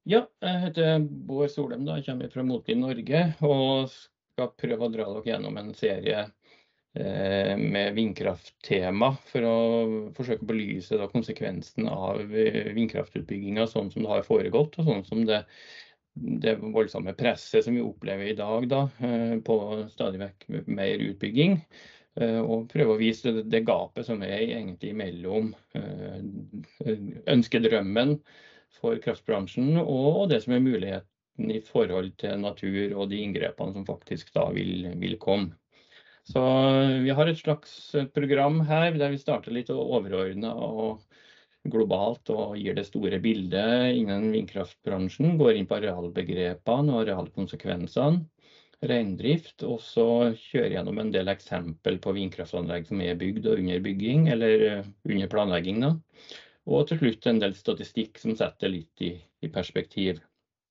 Ja, jeg heter Bård Solem da, jeg kommer fra Motli Norge, og skal prøve å dra dere gjennom en serie med vindkrafttema, for å forsøke å belyse da, konsekvensen av vindkraftutbygginga sånn som det har foregått, og sånn som det voldsomme presset som vi opplever i dag da, på stadig vekk mer utbygging, og prøve å vise det gapet som er egentlig mellom ønskedrømmen for kraftbransjen, og det som er muligheten i forhold til natur og de inngrepene som faktisk da vil komme. Så vi har et slags program her, der vi starter litt overordnet og globalt og gir det store bildet innen vindkraftbransjen, går inn på arealbegrepene og arealkonsekvensene, reindrift, og så kjører gjennom en del eksempel på vindkraftanlegg som er bygd og under bygging, eller under planlegging da. Og til slutt en del statistikk som setter litt i perspektiv.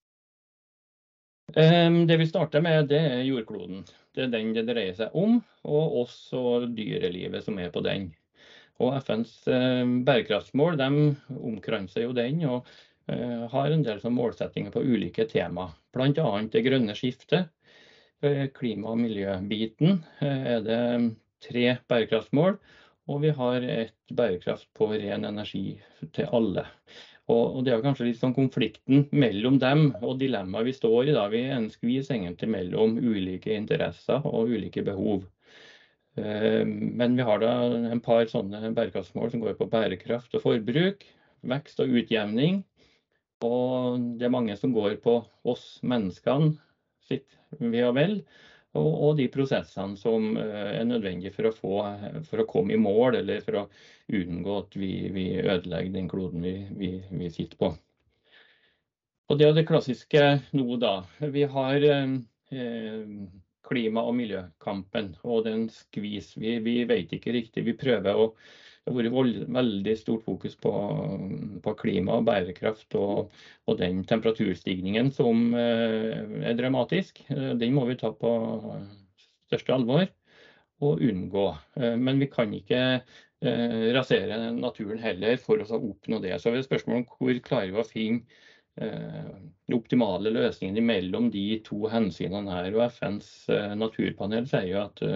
Det vi starter med, det er jordkloden. Det er den det dreier seg om, og også dyrelivet som er på den. Og FNs bærekraftsmål, de omkranser jo den, og har en del målsettinger på ulike tema. Blant annet det grønne skiftet, klima- og miljøbiten, er det 3 bærekraftsmål, og vi har et bærekraft på ren energi til alle. Og det er kanskje litt sånn konflikten mellom dem og dilemmaet vi står i da. Vi er en skvis egentlig mellom ulike interesser og ulike behov. Men vi har da en par sånne bærekraftsmål som går på bærekraft og forbruk, vekst og utjevning. Og det er mange som går på oss menneskene sitt ve og vel, og de prosessene som er nødvendige for å komme i mål, eller for å unngå at vi ødelegger den kloden vi sitter på. Og det er det klassiske nå da. Vi har klima- og miljøkampen, og det er en skvis. Vi vet ikke riktig, vi prøver å. Det har vært veldig stort fokus på klima og bærekraft og den temperaturstigningen som er dramatisk. Den må vi ta på største alvor og unngå. Men vi kan ikke rasere naturen heller for å oppnå det. Så det er spørsmål om hvor klarer vi å finne den optimale løsningen mellom de 2 hensynene her. Og FNs naturpanel sier jo at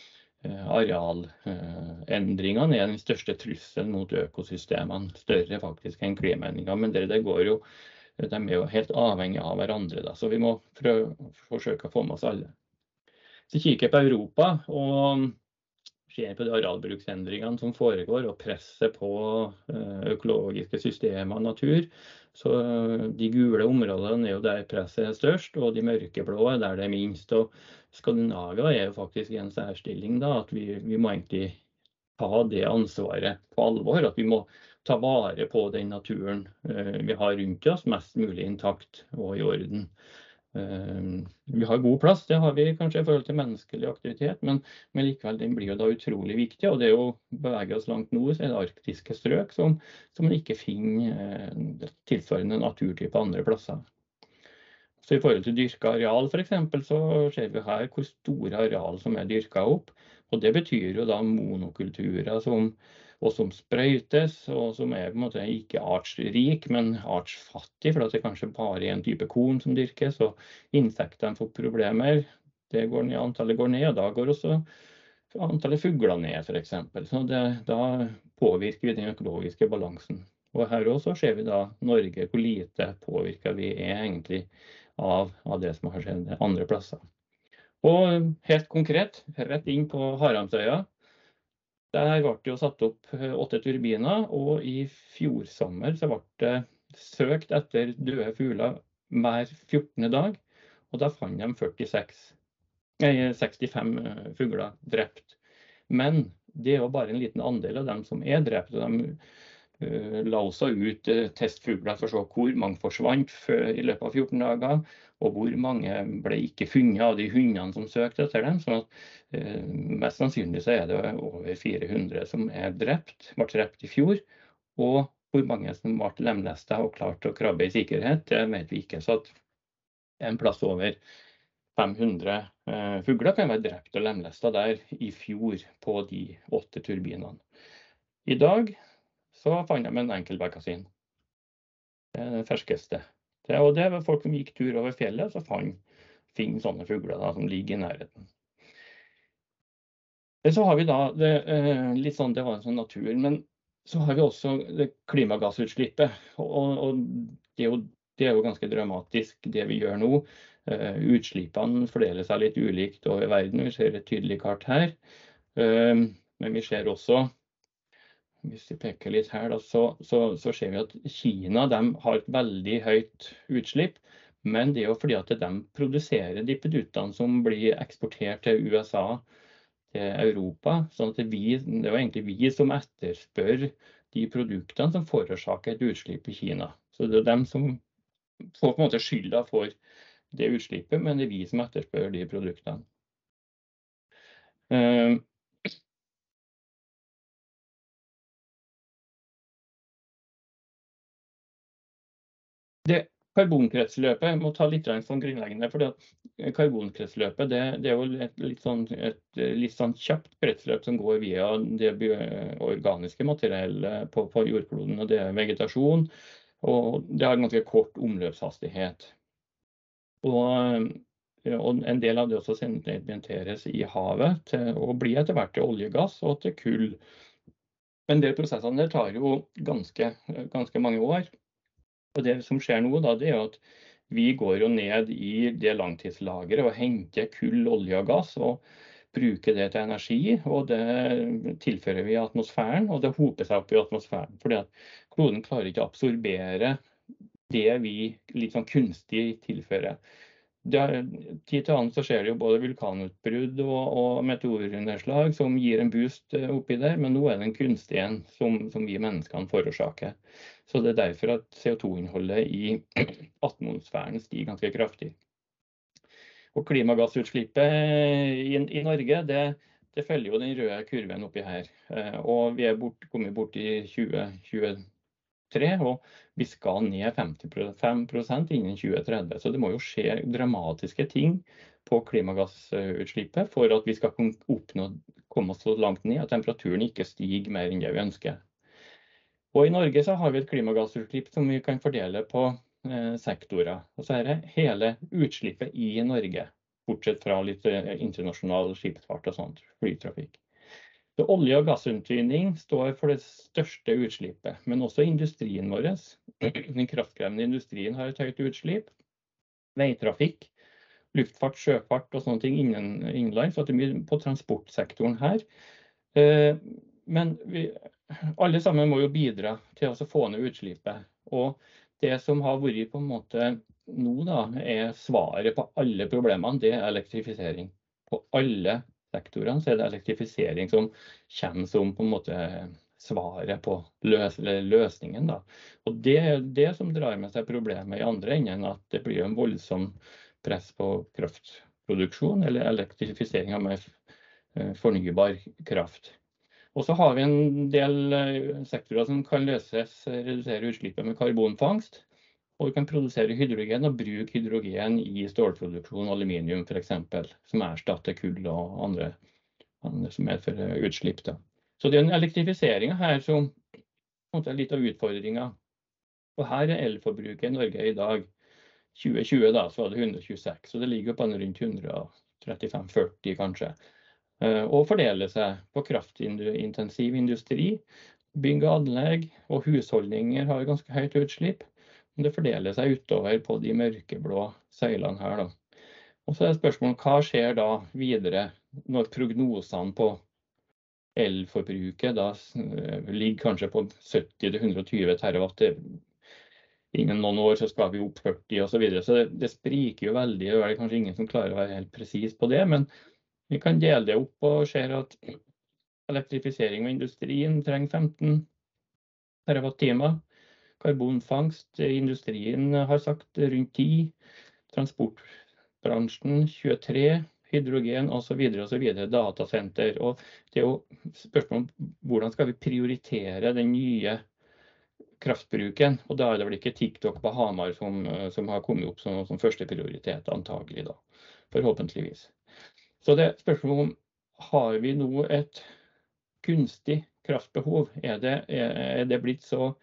arealendringene er den største trusselen mot økosystemene, større faktisk enn klimaendringer, men de er jo helt avhengige av hverandre da, så vi må forsøke å få med oss alle. Så kikker jeg på Europa og ser på de arealbruksendringene som foregår og presset på økologiske systemer og natur. Så de gule områdene er jo der presset er størst, og de mørkeblå er der det er minst. Og Skandinavia er jo faktisk i en særstilling da, at vi må egentlig ta det ansvaret på alvor, at vi må ta vare på den naturen vi har rundt oss, mest mulig intakt og i orden. Vi har god plass, det har vi kanskje i forhold til menneskelig aktivitet, men likevel den blir jo da utrolig viktig, og det er jo beveger oss langt nord, så er det arktiske strøk som man ikke finner tilsvarende naturtype andre plasser. Så i forhold til dyrka areal for eksempel, så ser vi her hvor store areal som er dyrka opp, og det betyr jo da monokulturer som sprøytes, og som er på en måte ikke artsrik, men artsfattig, for det er kanskje bare en type korn som dyrkes, og insektene får problemer, det går ned, antallet går ned, og da går også antallet fugler ned for eksempel. Så da påvirker vi den økologiske balansen. Og her også ser vi da Norge, hvor lite påvirket vi er egentlig av det som har skjedd andre plasser. Og helt konkret, rett inn på Haramsøya, der ble det jo satt opp 8 turbiner, og i fjor sommer så ble det søkt etter døde fugler hver 14. dag, og da fant de 65 fugler drept. Men det er jo bare en liten andel av dem som er drept, og de la også ut testfugler for å se hvor mange forsvant i løpet av 14 dager, og hvor mange ble ikke funnet av de hundene som søkte etter dem. Så mest sannsynlig så er det over 400 som ble drept i fjor, og hvor mange som ble lemlestet og klart å krabbe i sikkerhet, det vet vi ikke. Så at en plass over 500 fugler kan være drept og lemlestet der i fjor på de 8 turbinene. I dag så fant de en enkeltbekkasin. Det er det ferskeste. Og det var folk som gikk tur over fjellet, så finner sånne fugler da, som ligger i nærheten. Så har vi da, litt sånn, det var en sånn natur, men så har vi også det klimagassutslippet, og det er jo ganske dramatisk det vi gjør nå. Utslippene fordeler seg litt ulikt over verden, vi ser et tydelig kart her. Men vi ser også, hvis vi peker litt her, da, så ser vi at Kina de har et veldig høyt utslipp, men det er jo fordi at de produserer de produktene som blir eksportert til USA, til Europa, sånn at det er jo egentlig vi som etterspør de produktene som forårsaker et utslipp i Kina. Så det er dem som får på en måte skylda for det utslippet, men det er vi som etterspør de produktene. Det karbonkretsløpet, jeg må ta litt sånn grunnleggende, fordi at karbonkretsløpet det er jo et litt sånn kjapt kretsløp som går via det organiske materiellet på jordkloden, og det er vegetasjon, og det har en ganske kort omløpshastighet. Og en del av det også sedimenteres i havet og blir etter hvert til olje, gass og til kull. Men de prosessene der tar jo ganske mange år. Og det som skjer nå da, det er jo at vi går jo ned i det langtidslageret og henter kull, olje og gass og bruker det til energi, og det tilfører vi i atmosfæren, og det hoper seg opp i atmosfæren, fordi at kloden klarer ikke å absorbere det vi litt sånn kunstig tilfører. Tid til annen så skjer det jo både vulkanutbrudd og meteornedslag som gir en boost oppi der, men nå er det en kunstig en som vi menneskene forårsaker. Så det er derfor at CO2-innholdet i atmosfæren stiger ganske kraftig. Og klimagassutslippet i Norge, det følger jo den røde kurven oppi her. Og vi er kommet bort i 2023, og vi skal ned 55% innen 2030. Så det må jo skje dramatiske ting på klimagassutslippet for at vi skal komme oss så langt ned at temperaturen ikke stiger mer enn det vi ønsker. Og i Norge så har vi et klimagassutslipp som vi kan fordele på sektorer. Og så er det hele utslippet i Norge, bortsett fra litt internasjonal skipsfart og sånt, flytrafikk. Så olje- og gassutvinning står for det største utslippet, men også industrien vår. Den kraftkrevende industrien har et høyt utslipp. Veitrafikk, luftfart, sjøfart og sånne ting innenlands, så det er mye på transportsektoren her. Men alle sammen må jo bidra til å få ned utslippet. Og det som har vært på en måte nå da, er svaret på alle problemene, det er elektrifisering. På alle sektorene så er det elektrifisering som kommer som på en måte svaret på løsningen da. Og det er det som drar med seg problemet i andre enden, at det blir en voldsom press på kraftproduksjon eller elektrifisering av mer fornybar kraft. Og så har vi en del sektorer som kan redusere utslippet med karbonfangst, og vi kan produsere hydrogen og bruke hydrogen i stålproduksjon, aluminium for eksempel, som erstatter kull og andre som medfører utslipp da. Så det er en elektrifisering her som er litt av utfordringen. Og her er elforbruket i Norge i dag. 2020 da, så var det 126, så det ligger på rundt 135-40 kanskje. Og fordeler seg på kraftintensiv industri, bygg og anlegg og husholdninger har ganske høyt utslipp. Det fordeler seg utover på de mørkeblå søylene her da. Og så er spørsmålet, hva skjer da videre når prognosene på elforbruket da ligger kanskje på 70-120 terawatt. Innen noen år så skal vi opp 40 og så videre. Så det spriker jo veldig, og det er kanskje ingen som klarer å være helt presis på det, men vi kan dele det opp og ser at elektrifisering av industrien trenger 15 terawatt-timer. Karbonfangst, industrien har sagt rundt 10, transportbransjen 23, hydrogen og så videre, datasenter. Og det er jo spørsmål om hvordan skal vi prioritere den nye kraftbruken, og da er det vel ikke TikTok på Hamar som har kommet opp som første prioritet antagelig da, forhåpentligvis. Så det er spørsmål om, har vi nå et kunstig kraftbehov? Er det blitt så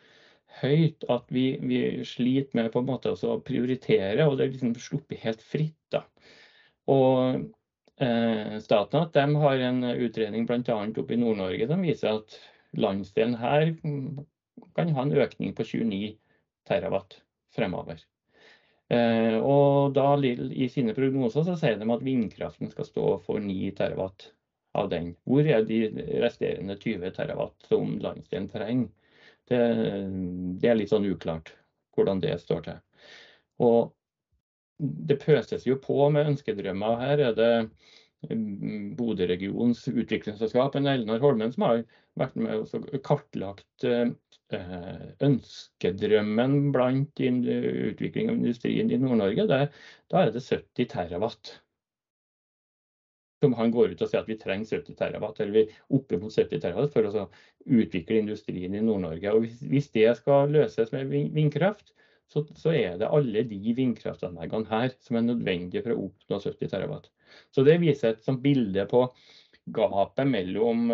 høyt at vi sliter med på en måte å prioritere, og det er liksom sluppet helt fritt da. Og Statnett, de har en utredning blant annet oppe i Nord-Norge som viser at landsdelen her kan ha en økning på 29 terawatt fremover. Og da i sine prognoser så sier de at vindkraften skal stå for 9 terawatt av den. Hvor er de resterende 20 terawatt som landsdelen trenger? Det er litt sånn uklart hvordan det står til. Og det pøses jo på med ønskedrømmer. Her er det Bodø-regionens utviklingsselskap, Elinor Holmen, som har vært med og kartlagt ønskedrømmen blant utvikling av industrien i Nord-Norge. Da er det 70 terawatt. Som han går ut og sier at vi trenger 70 terawatt, eller vi oppe mot 70 terawatt for å utvikle industrien i Nord-Norge. Og hvis det skal løses med vindkraft, så er det alle de vindkraftanleggene her som er nødvendige for å oppnå 70 terawatt. Så det viser et sånt bilde på gapet mellom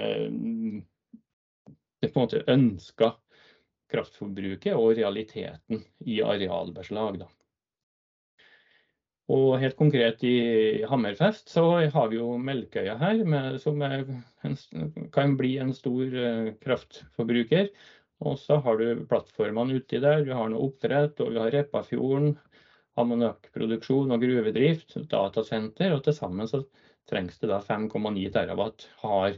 det på en måte ønsket kraftforbruket og realiteten i arealbeslag da. Og helt konkret i Hammerfest så har vi jo Melkøya her, som kan bli en stor kraftforbruker. Og så har du plattformene uti der, vi har noe oppdrett, og vi har Repparfjorden, ammoniakkproduksjon og gruvedrift, datasenter, og til sammen så trengs det da 5,9 terawatt har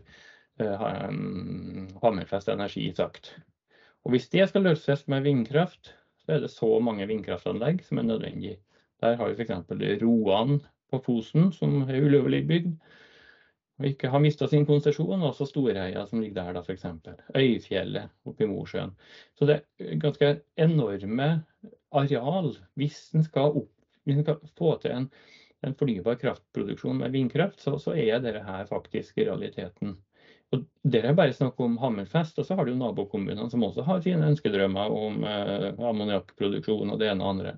Hammerfest Energi sagt. Og hvis det skal løses med vindkraft, så er det så mange vindkraftanlegg som er nødvendig. Der har vi for eksempel Roan på Fosen, som er ulovlig bygd, og ikke har mistet sin konsesjon, og også Storeheia som ligger der da for eksempel. Øyfjellet oppe i Mosjøen. Så det er ganske enorme areal. Hvis den skal få til en fornybar kraftproduksjon med vindkraft, så er dette her faktisk i realiteten. Og det er bare snakk om Hammerfest, og så har du jo nabokommunene som også har sine ønskedrømmer om ammoniakkproduksjon og det ene og andre.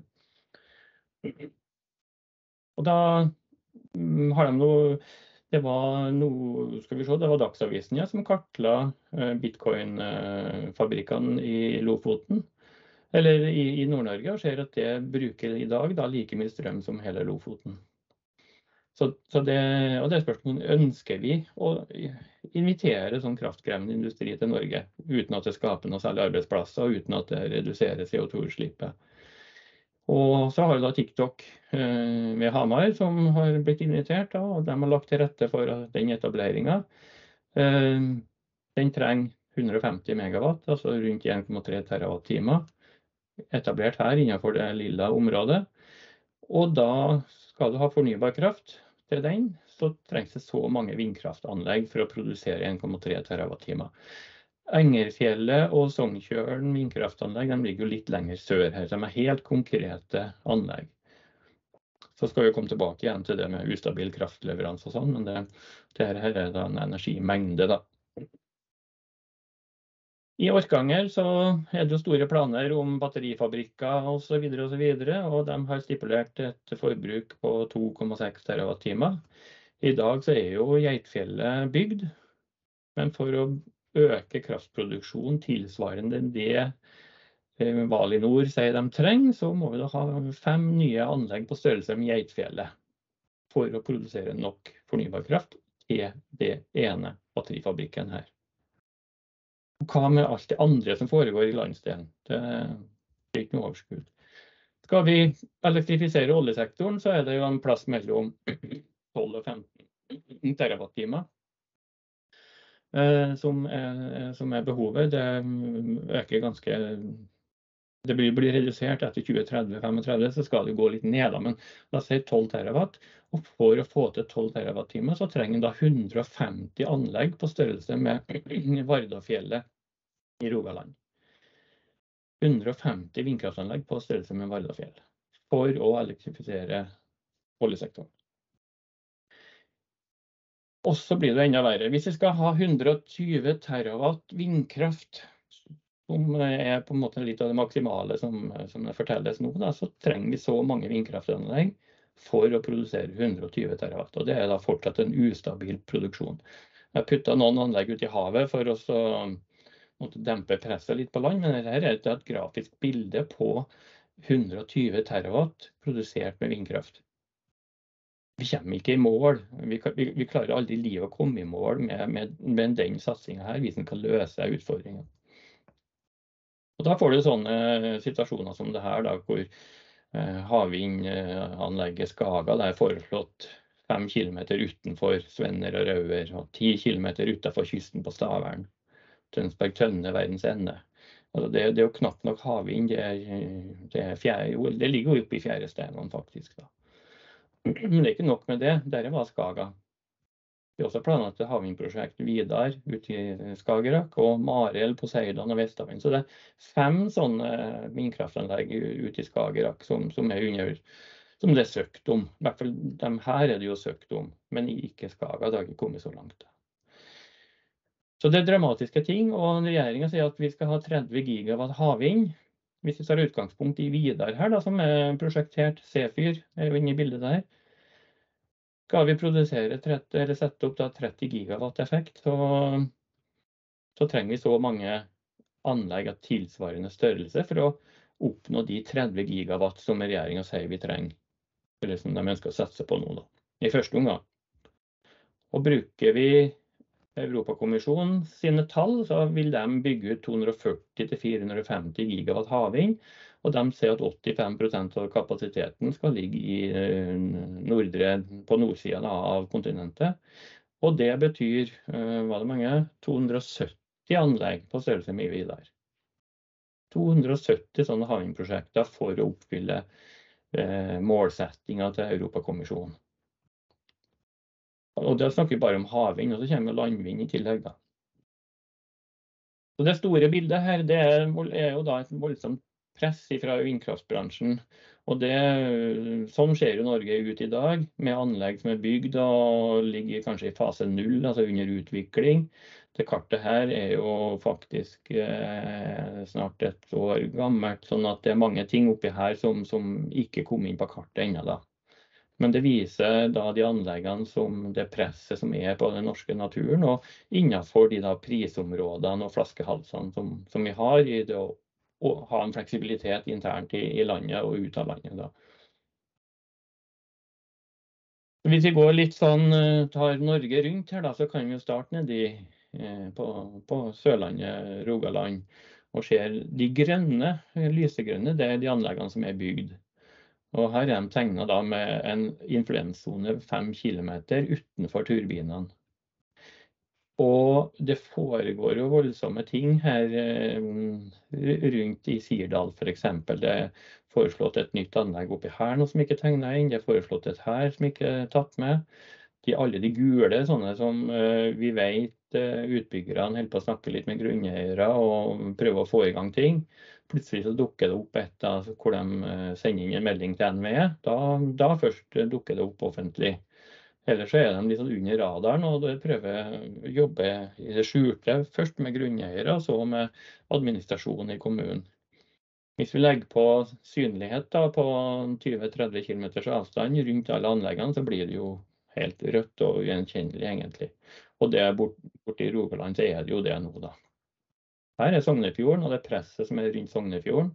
Og da har de det var Dagsavisen som kartla Bitcoin-fabrikkene i Lofoten, eller i Nord-Norge, og ser at det bruker i dag da like mye strøm som hele Lofoten. Og det er spørsmålet, ønsker vi å invitere sånn kraftkrevende industri til Norge, uten at det skaper noe særlig arbeidsplasser, og uten at det reduserer CO2-utslippet. Og så har vi da TikTok med Hamar som har blitt invitert, og de har lagt til rette for den etableringen. Den trenger 150 megawatt, altså rundt 1,3 terawatt-timer, etablert her innenfor det lilla området. Og da skal du ha fornybar kraft til den, så trengs det så mange vindkraftanlegg for å produsere 1,3 terawatt-timer. Engerfjellet og Sognkjølen vindkraftanlegg, de ligger jo litt lenger sør her, de er helt konkrete anlegg. Så skal vi komme tilbake igjen til det med ustabil kraftleveranse og sånn, men det her er da en energimengde da. I Orkanger så er det jo store planer om batterifabrikker og så videre, og de har stipulert et forbruk på 2,6 terawatt-timer. I dag så er jo Geitfjellet bygd, men for å øke kraftproduksjon tilsvarende det Valinor sier de trenger, så må vi da ha 5 nye anlegg på størrelse med Geitfjellet for å produsere nok fornybar kraft til det ene batterifabrikken her. Hva med alt det andre som foregår i landsdelen? Det er ikke noe overskudd. Skal vi elektrifisere oljesektoren, så er det jo en plass mellom 12 og 15 terawatt-timer. Som er behovet. Det øker ganske, det blir redusert etter 2030-35, så skal det gå litt ned, men la oss si 12 terawatt, og for å få til 12 terawatt-timer så trenger da 150 anlegg på størrelse med Vardafjellet i Rogaland. 150 vindkraftanlegg på størrelse med Vardafjell for å elektrifisere oljesektoren. Og så blir det enda verre. Hvis vi skal ha 120 terawatt vindkraft, som er på en måte litt av det maksimale som det fortelles nå, da, så trenger vi så mange vindkraftanlegg for å produsere 120 terawatt. Og det er da fortsatt en ustabil produksjon. Jeg puttet noen anlegg ut i havet for å måtte dempe presset litt på land, men dette er et grafisk bilde på 120 terawatt produsert med vindkraft. Vi kommer ikke i mål. Vi klarer aldri i livet å komme i mål med den satsingen her, hvis den kan løse utfordringen. Og da får du sånne situasjoner som det her, da, hvor havvindanlegget Skaga er foreslått 5 kilometer utenfor Svenner og Rauer, og 10 kilometer utenfor kysten på Stavern. Tønsberg Tønne, verdens ende. Altså det er jo knapt nok havvind, det ligger jo oppe i fjæresteinene faktisk da. Men det er ikke nok med det, der var Skaga. Vi har også planlagt et havvindprosjekt Vidar ute i Skagerrak, og Marel, Poseidon og Vestavind. Så det er 5 sånne vindkraftanlegg ute i Skagerrak som det er søkt om. I hvert fall de her er det jo søkt om, men ikke Skaga, det har ikke kommet så langt. Så det er dramatiske ting, og regjeringen sier at vi skal ha 30 gigawatt havvind. Hvis vi tar utgangspunkt i Vidar her, da, som er prosjektert, Sefyr er jo inne i bildet der, skal vi produsere sette opp da 30 gigawatt effekt, så trenger vi så mange anlegg av tilsvarende størrelse for å oppnå de 30 gigawatt som regjeringen sier vi trenger, eller som de ønsker å satse på nå da, i første omgang. Og bruker vi Europakommisjonen sine tall, så vil de bygge ut 240 til 450 gigawatt havvind, og de ser at 85% av kapasiteten skal ligge på nordsiden av kontinentet. Og det betyr, hva det mange, 270 anlegg på størrelse med Vidar. 270 sånne havvindprosjekter for å oppfylle målsettinger til Europakommisjonen. Og da snakker vi bare om havvind, og så kommer landvind i tillegg da. Så det store bildet her, det er jo da et voldsomt press fra vindkraftbransjen, og sånn ser jo Norge ut i dag, med anlegg som er bygd og ligger kanskje i fase 0, altså under utvikling. Det kartet her er jo faktisk snart et år gammelt, sånn at det er mange ting oppi her som ikke kom inn på kartet ennå da. Men det viser da de anleggene som det presset som er på den norske naturen, og innenfor de da prisområdene og flaskehalsene som vi har i det å ha en fleksibilitet internt i landet og ut av landet da. Hvis vi går litt sånn, tar Norge rundt her da, så kan vi jo starte nedi på Sørlandet, Rogaland, og ser de grønne, lysegrønne, det er de anleggene som er bygd. Og her er de tegnet da med en influenszone 5 kilometer utenfor turbinene. Og det foregår jo voldsomme ting her rundt i Sirdal for eksempel. Det er foreslått et nytt anlegg oppi her, noe som ikke er tegnet inn. Det er foreslått et her som ikke er tatt med. Alle de gule, sånne som vi vet utbyggerne holder på å snakke litt med grunneiere og prøve å få i gang ting. Plutselig så dukker det opp hvor de sender inn en melding til NVE. Da først dukker det opp offentlig. Ellers så er de litt sånn under radaren, og prøver å jobbe i det skjulte, først med grunneiere, og så med administrasjonen i kommunen. Hvis vi legger på synlighet da, på 20-30 kilometers avstand rundt alle anleggene, så blir det jo helt rødt og ugjenkjennelig egentlig. Og det borte i Rogaland så er det jo det nå da. Her er Sognefjorden, og det presset som er rundt Sognefjorden.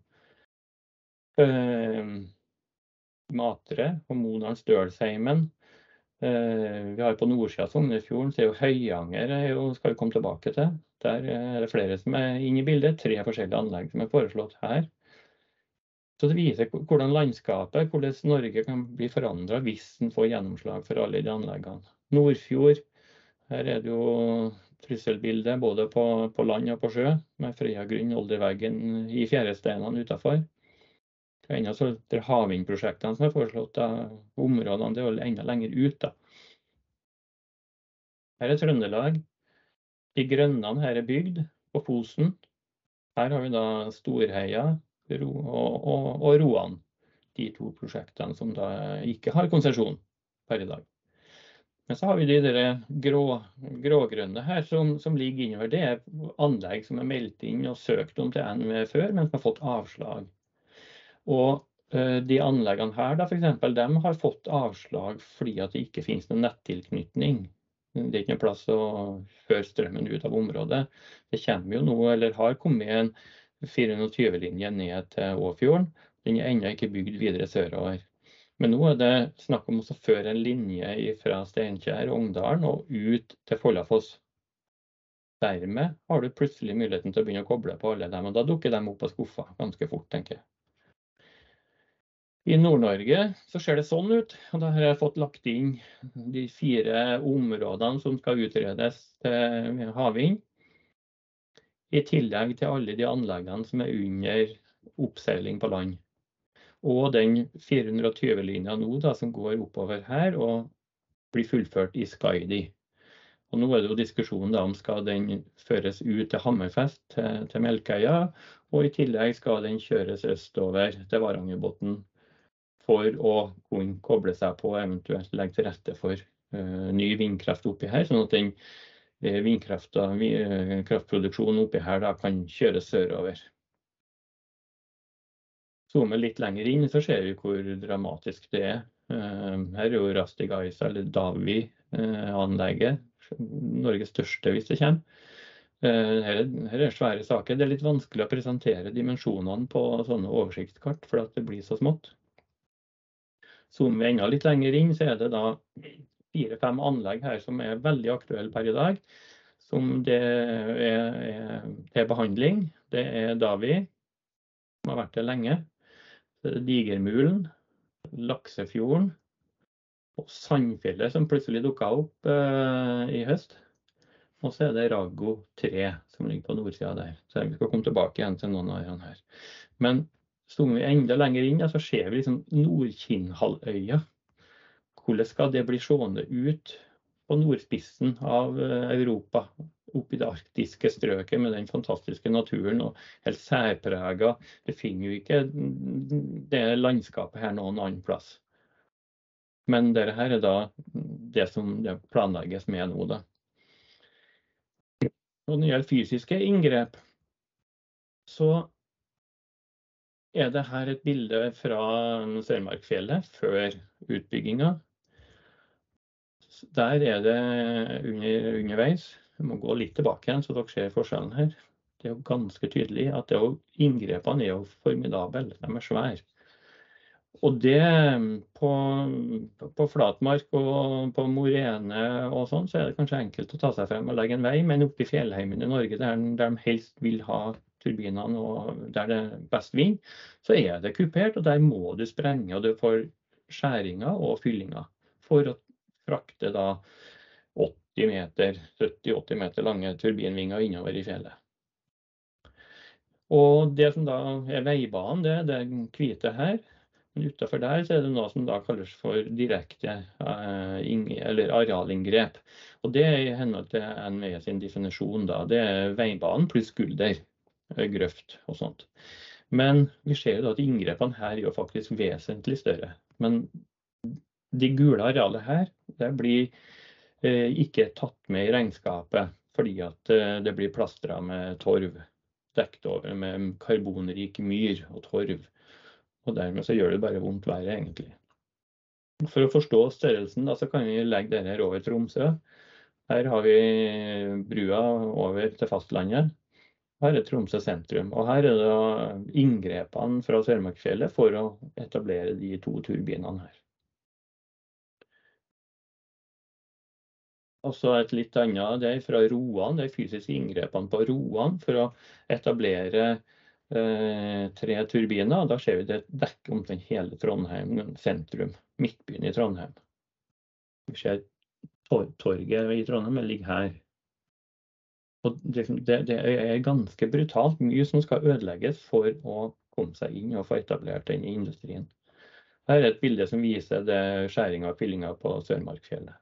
Matre og Modalen Stølsheimen. Vi har på nordsiden av Sognefjorden, så er jo Høyanger, skal vi komme tilbake til. Der er det flere som er inne i bildet, 3 forskjellige anlegg som er foreslått her. Så det viser hvordan landskapet, hvordan Norge kan bli forandret hvis den får gjennomslag for alle de anleggene. Nordfjord, her er det jo trusselbildet både på land og på sjø, med Frøyagrunn, Olderveggen i fjæresteinene utenfor. Enda så det havvindprosjektene som er foreslått, områdene det er jo enda lenger ut da. Her er Trøndelag. De grønnene her er bygd på Fosen. Her har vi da Storheia og Roan. De 2 prosjektene som da ikke har konsesjon per i dag. Men så har vi de grågrønne her som ligger innover. Det er anlegg som er meldt inn og søkt om til NVE før, men som har fått avslag. Og de anleggene her da, for eksempel, de har fått avslag fordi at det ikke finnes noen nettilknytning. Det er ikke noe plass å føre strømmen ut av området. Det kommer jo nå, eller har kommet en 420-linje ned til Åfjorden. Den er ennå ikke bygd videre sørover. Men nå er det snakk om å føre en linje fra Steinkjer, Ongdalen og ut til Follafoss. Dermed har du plutselig muligheten til å begynne å koble på alle dem, og da dukker de opp på skuffa ganske fort, tenker jeg. I Nord-Norge så ser det sånn ut, og da har jeg fått lagt inn de 4 områdene som skal utredes til havvind, i tillegg til alle de anleggene som er under oppseiling på land. Og den 420-linja nå da, som går oppover her og blir fullført i Skaidi. Og nå er det jo diskusjonen da om skal den føres ut til Hammerfest, til Melkøya, og i tillegg skal den kjøres østover til Varangerbotn, for å kunne koble seg på, eventuelt legge til rette for ny vindkraft oppi her, sånn at den kraftproduksjonen oppi her da kan kjøres sørover. Zoomer litt lenger inn, så ser vi hvor dramatisk det er. Her er jo Rastigais, eller Davi-anlegget, Norges største hvis det kommer. Her er svære saker. Det er litt vanskelig å presentere dimensjonene på sånne oversiktskart, for at det blir så smått. Zoomer vi enda litt lenger inn, så er det da 4-5 anlegg her som er veldig aktuelle per i dag, som det er til behandling. Det er Davi, som har vært det lenge. Det er Digermulen, Laksefjorden, og Sandfjellet som plutselig dukket opp i høst. Og så er det Rago 3 som ligger på nordsiden der. Så vi skal komme tilbake igjen til noen av denne her. Men zoomer vi enda lenger inn, så ser vi liksom Nordkinnhalvøya. Hvordan skal det bli seende ut på nordspissen av Europa, oppe i det arktiske strøket med den fantastiske naturen og helt særpreget. Det finner jo ikke det landskapet her noen annen plass. Men dette her er da det som det planlegges med nå da. Når det gjelder fysiske inngrep, så er det her et bilde fra Sørmarkfjellet før utbygginga. Der er det underveis. Jeg må gå litt tilbake igjen, så dere ser forskjellen her. Det er jo ganske tydelig at inngrepene er jo formidable. De er svære. Og det på flatmark og på morene og sånn, så er det kanskje enkelt å ta seg frem og legge en vei, men oppe i fjellheimen i Norge, der de helst vil ha turbinene og der det er best vind, så er det kupert, og der må du sprenge, og du får skjæringer og fyllinger for å frakte da 70-80 meter lange turbinvinger innover i fjellet. Og det som da er veibanen, det er det hvite her. Men utenfor der så er det noe som da kalles for direkte eller arealinngrep. Og det er i henhold til NVE sin definisjon da. Det er veibanen pluss skulder, grøft og sånt. Men vi ser jo da at inngrepene her er jo faktisk vesentlig større. Men de gule arealet her, det blir ikke tatt med i regnskapet, fordi at det blir plastret med torv, dekt over med karbonrik myr og torv. Og dermed så gjør det bare vondt verre, egentlig. For å forstå størrelsen, da, så kan vi legge dette her over Tromsø. Her har vi brua over til fastlandet. Her er Tromsø sentrum. Og her er det inngrepene fra Sørmarkfjellet for å etablere de 2 turbinene her. Og så et litt annet, det er fra Roan, det er fysiske inngrepene på Roan for å etablere 3 turbiner, og da ser vi det dekker omtrent hele Trondheim sentrum, midtbyen i Trondheim. Vi ser torget i Trondheim, det ligger her. Og det er ganske brutalt, mye som skal ødelegges for å komme seg inn og få etablert den i industrien. Her er et bilde som viser det skjæringer og fyllinger på Sørmarkfjellet.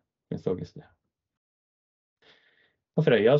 På Frøya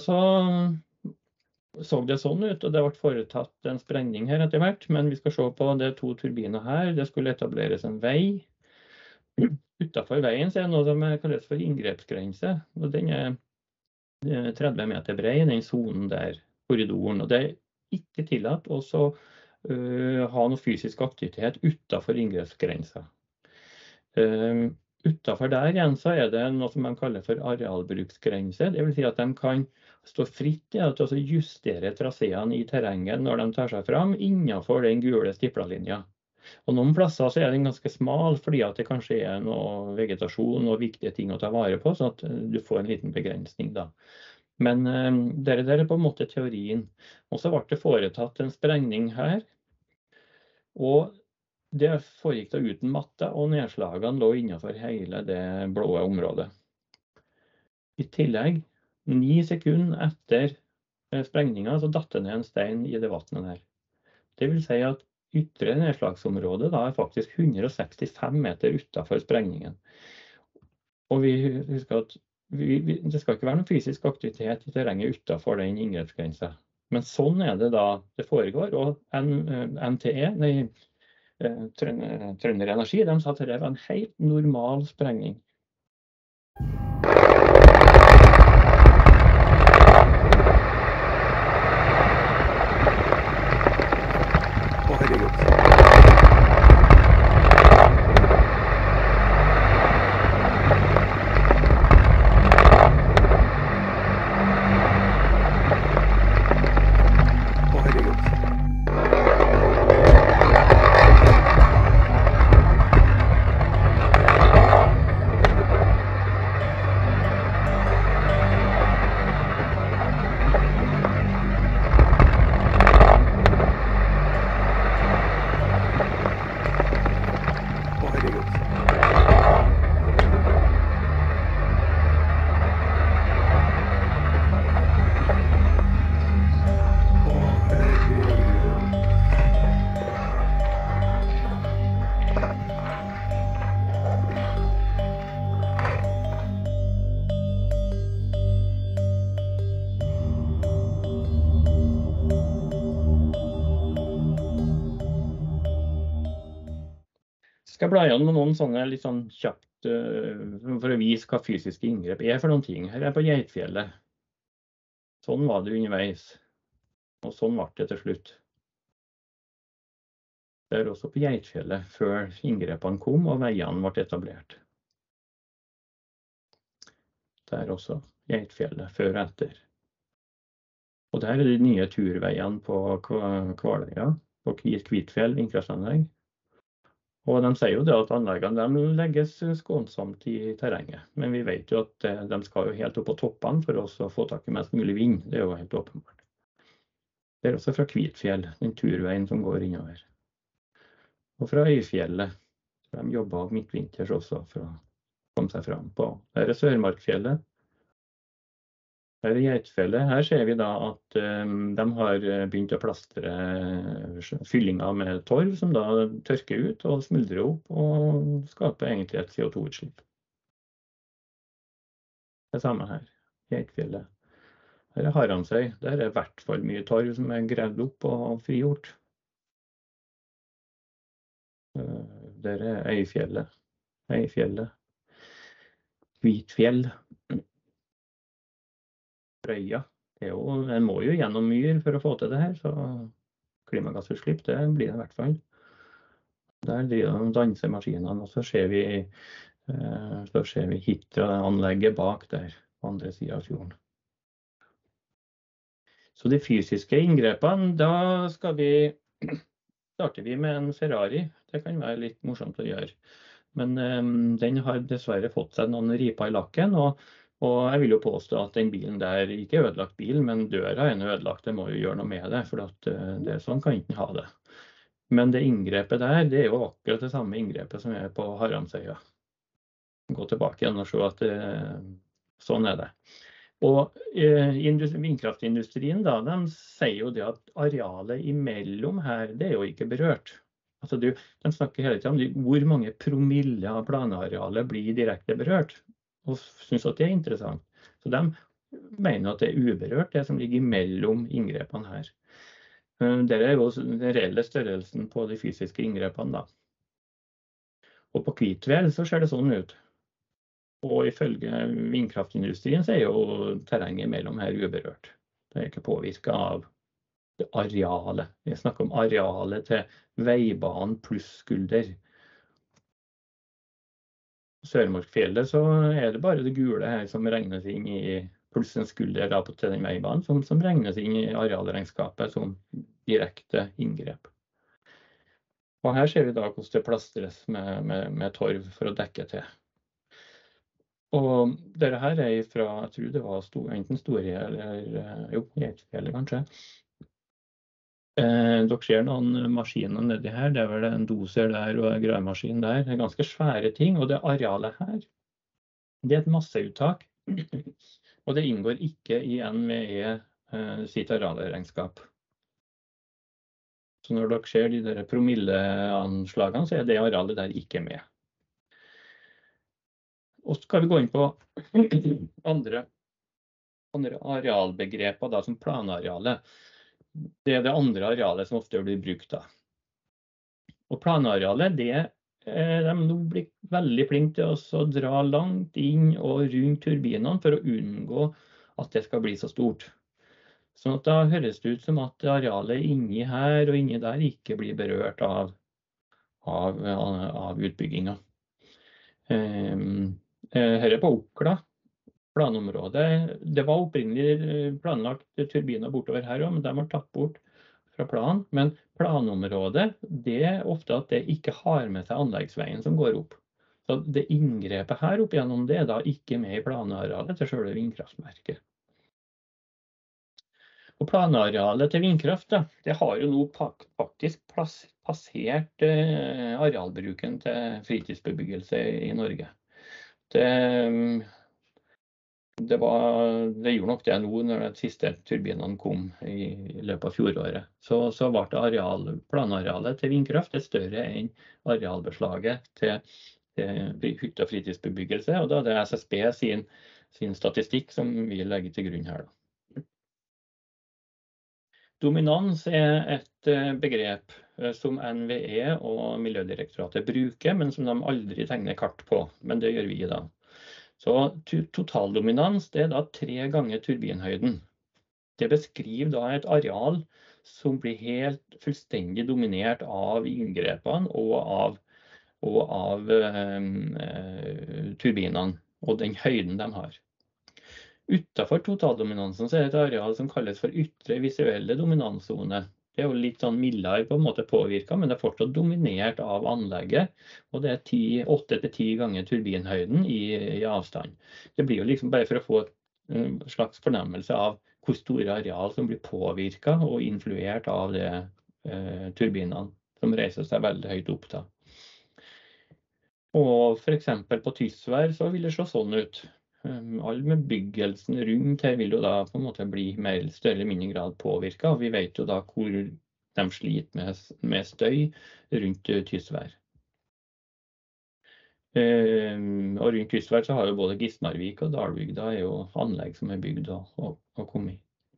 så det sånn ut, og det ble foretatt en sprengning her etter hvert, men vi skal se på det 2 turbiner her. Det skulle etableres en vei. Utenfor veien så er det noe som kalles for inngrepsgrense, og den er 30 meter bred, den zonen der, korridoren, og det er ikke tillatt også ha noe fysisk aktivitet utenfor inngrepsgrensa. Utenfor der igjen så det noe som de kaller for arealbruksgrense. Det vil si at de kan stå fritt til å justere traseene i terrenget når de tar seg fram innenfor den gule stipla-linja. Og noen plasser så den ganske smal, fordi at det kanskje noe vegetasjon og viktige ting å ta vare på, så at du får en liten begrensning da. Men det på en måte teorien. Og så ble det foretatt en sprengning her, og det foregikk da uten matte, og nedslagene lå innenfor hele det blå området. I tillegg, 9 sekunder etter sprengningen, så datt det ned en stein i det vannet der. Det vil si at ytre nedslagsområdet da faktisk 165 meter utenfor sprengningen. Og vi husker at det skal ikke være noen fysisk aktivitet i terrenget utenfor den inngrepsgrensen. Men sånn det da det foregår, og Trønder Energi, de sa at det var en helt normal sprengning. Skal jeg bla igjen med noen sånne litt sånn kjapt for å vise hva fysiske inngrep for noen ting. Her på Geitfjellet. Sånn var det underveis. Og sånn ble det til slutt. Det også på Geitfjellet før inngrepene kom og veiene ble etablert. Der også Geitfjellet før og etter. Og der de nye turveiene på Kvaløya, på Kvitfjell vindkraftanlegg. Og de sier jo det at anleggene de legges skånsomt i terrenget. Men vi vet jo at de skal jo helt opp på toppene for å få tak i mest mulig vind. Det jo helt åpenbart. Det også fra Kvitfjell, den turveien som går innover. Og fra Øyfjellet. De jobber midtvinters også for å komme seg fram på. Her Sørmarkfjellet. Her Geitfjellet. Her ser vi da at de har begynt å plastre fyllinger med torv som da tørker ut og smuldrer opp og skaper egentlig et CO2-utslipp. Det samme her, Geitfjellet. Her Haramsøy. Der i hvert fall mye torv som gravd opp og frigjort. Der Øyfjellet. Øyfjellet. Kvitfjell. Frøya. En må jo gjennom myr for å få til det her, så klimagassutslipp, det blir det i hvert fall. Der driver de dansemaskinene, og så ser vi Hitra-anlegget bak der, på andre siden av fjorden. Så de fysiske inngrepene, da starter vi med en Ferrari. Det kan være litt morsomt å gjøre. Men den har dessverre fått seg noen riper i lakken, og jeg vil jo påstå at den bilen der ikke ødelagt bil, men døra ødelagt. Det må jo gjøre noe med det, for at sånn kan ikke ha det. Men det inngrepet der, det jo akkurat det samme inngrepet som på Haramsøya. Gå tilbake igjen og se at sånn det. Og vindkraftindustrien da, de sier jo det at arealet imellom her, det jo ikke berørt. Altså de snakker hele tiden om hvor mange promille av planarealet blir direkte berørt. Og synes at det interessant. Så de mener at det uberørt, det som ligger mellom inngrepene her. Det jo den reelle størrelsen på de fysiske inngrepene da. Og på Kvitfjell så ser det sånn ut. Og ifølge vindkraftindustrien så jo terrenget mellom her uberørt. Det ikke påvirket av det arealet. Vi snakker om arealet til veibanen pluss skulder. Sørmarkfjellet så det bare det gule her som regnes inn i pluss en skulder da til den veibanen som regnes inn i arealregnskapet som direkte inngrep. Og her ser vi da hvordan det plastres med torv for å dekke til. Og dette her fra, jeg tror det var enten Storje eller Geitfjellet kanskje. Dere ser noen maskiner nedi her, det vel en doser der og en gravemaskin der. Det ganske svære ting, og det arealet her, det et masseuttak. Og det inngår ikke i NVE sitt arealregnskap. Så når dere ser de der promilleanslagene, så det arealet der ikke med. Og så skal vi gå inn på andre arealbegreper da, som planarealet. Det det andre arealet som ofte blir brukt da. Og planarealet, de nå blir veldig flinke til å dra langt inn og rundt turbinene for å unngå at det skal bli så stort. Sånn at da høres det ut som at arealet inni her og inni der ikke blir berørt av utbygginga. Her på Okla, planområdet, det var opprinnelig planlagt turbiner bortover her også, men de var tatt bort fra planen. Men planområdet, det ofte at det ikke har med seg anleggsveien som går opp. Så det inngrepet her opp gjennom det da ikke med i planarealet til selve vindkraftverket. Og planarealet til vindkraft, da, det har jo nå faktisk passert arealbruken til fritidsbebyggelse i Norge. Det gjorde nok det nå når de siste turbinene kom i løpet av fjoråret. Så ble planarealet til vindkraft større enn arealbeslaget til hytte- og fritidsbebyggelse, og da det SSB sin statistikk som vi legger til grunn her da. Dominans et begrep som NVE og Miljødirektoratet bruker, men som de aldri tegner kart på, men det gjør vi da. Så totaldominans det da 3 ganger turbinhøyden. Det beskriver da et areal som blir helt fullstendig dominert av inngrepene og av turbinene og den høyden de har. Utenfor totaldominansen så det et areal som kalles for ytre visuelle dominanszone. Det jo litt sånn mildere på en måte påvirket, men det fortsatt dominert av anlegget. Og det 8-10 ganger turbinhøyden i avstand. Det blir jo liksom bare for å få en slags fornemmelse av hvor store areal som blir påvirket og influert av det turbinene som reiser seg veldig høyt opp da. Og for eksempel på Tysvær så vil det se sånn ut. All bebyggelsen rundt her vil jo da på en måte bli mer større eller mindre grad påvirket, og vi vet jo da hvor de sliter med støy rundt Tysvær. Og rundt Tysvær så har jo både Gismarvik og Dalbygda jo anlegg som bygd og kommet.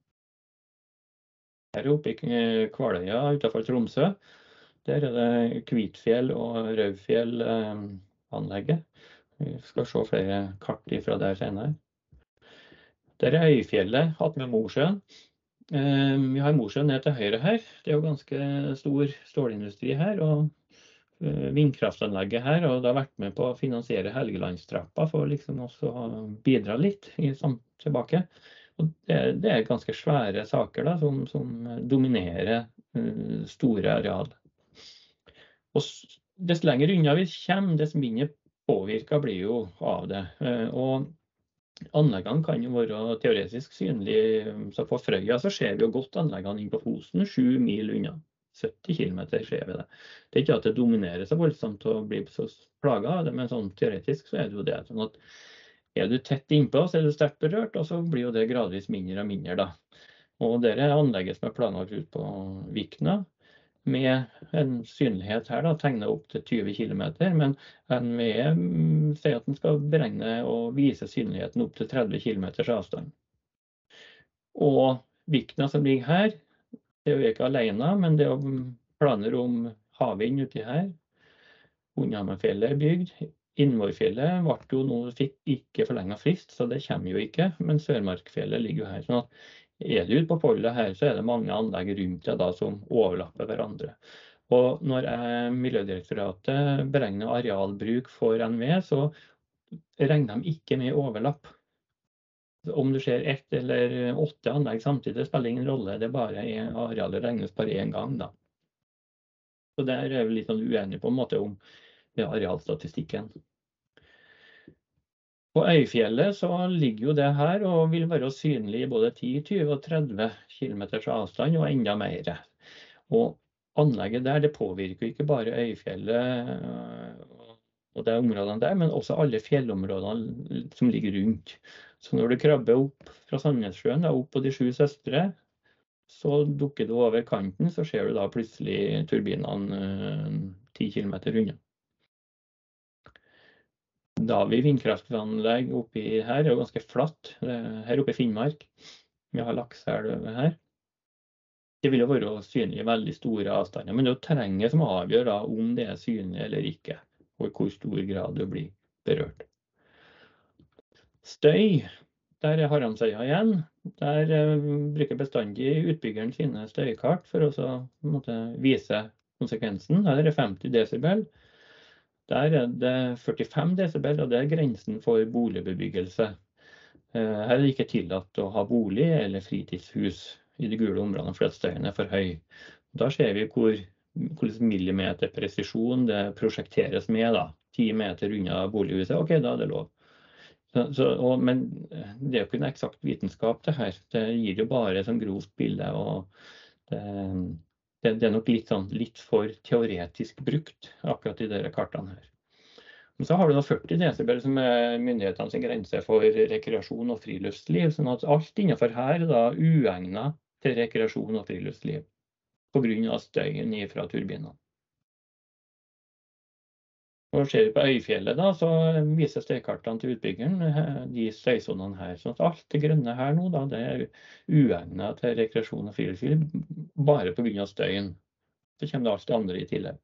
Her oppe i Kvaløya utenfor Tromsø, der det Kvitfjell og Raufjell anlegget. Vi skal se flere kart fra der senere. Der Øyfjellet, hatt med Mosjøen. Vi har Mosjøen ned til høyre her. Det jo ganske stor stålindustri her, og vindkraftanlegget her, og det har vært med på å finansiere Helgelandstrappa for liksom også å bidra litt tilbake. Og det ganske svære saker da, som dominerer store areal. Og dess lenger unna vi kommer, dess mindre påvirket blir jo av det, og anleggene kan jo være teoretisk synlige, så på Frøya så ser vi jo godt anleggene inn på Fosen, 7 mil unna, 70 kilometer ser vi det. Det ikke at det dominerer så voldsomt og blir så plaget av det, men sånn teoretisk så det jo det, sånn at du tett innpå så du sterkt berørt, og så blir jo det gradvis mindre og mindre da. Og det anlegget som planlagt ut på Vikna, med en synlighet her da, tegnet opp til 20 kilometer, men NVE sier at den skal beregne og vise synligheten opp til 30 kilometers avstand. Og Vikna som ligger her, det jo ikke alene, men det planer om havvind uti her. Hundhammerfjellet bygd. Innvårfjellet ble jo nå, fikk ikke forlenget frist, så det kommer jo ikke, men Sørmarkfjellet ligger jo her. Sånn at du ute på Folda her, så det mange anlegg rundt det da som overlapper hverandre. Og når Miljødirektoratet beregner arealbruk for NVE, så regner de ikke med overlapp. Om du ser 1 eller 8 anlegg samtidig, spiller ingen rolle. Det er bare arealet regnes bare en gang da. Så der er vi litt sånn uenige på en måte om arealstatistikken. På Øyfjellet så ligger jo det her og vil være synlig i både 10, 20 og 30 kilometers avstand og enda mer. Og anlegget der, det påvirker ikke bare Øyfjellet og de områdene der, men også alle fjellområdene som ligger rundt. Så når du krabber opp fra Sandnessjøen, opp på de 7 søstre, så dukker du over kanten, så ser du da plutselig turbinene 10 kilometer unna. Davi vindkraftanlegg oppi her er jo ganske flatt, her oppe i Finnmark. Vi har Lakselv her. Det vil jo være synlig i veldig store avstander, men det er jo terrenget som avgjør da om det er synlig eller ikke, og i hvor stor grad det blir berørt. Støy, der er Haramsøya igjen. Der bruker bestandig utbyggeren sine støykart for å vise konsekvensen. Her er det 50 decibel. Der er det 45 decibel, og det er grensen for boligbebyggelse. Her er det ikke tillatt å ha bolig eller fritidshus i de gule områdene, fordi støyen er for høy. Da ser vi hvor millimeter presisjon det prosjekteres med, da. 10 meter unna bolighuset, ok, da er det lov. Men det er jo ikke en eksakt vitenskap det her. Det gir jo bare et grovt bilde, og det er nok litt for teoretisk brukt, akkurat i dere kartene her. Men så har du da 40 decibel som er myndighetenes grense for rekreasjon og friluftsliv, sånn at alt innenfor her er da uegnet til rekreasjon og friluftsliv, på grunn av støyen fra turbinene. Og ser vi på Øyfjellet da, så viser støykartene til utbyggeren de støysonene her. Så alt det grønne her nå da, det er uegnet til rekreasjon og friluftsliv, bare på grunn av støyen. Så kommer det alt det andre i tillegg.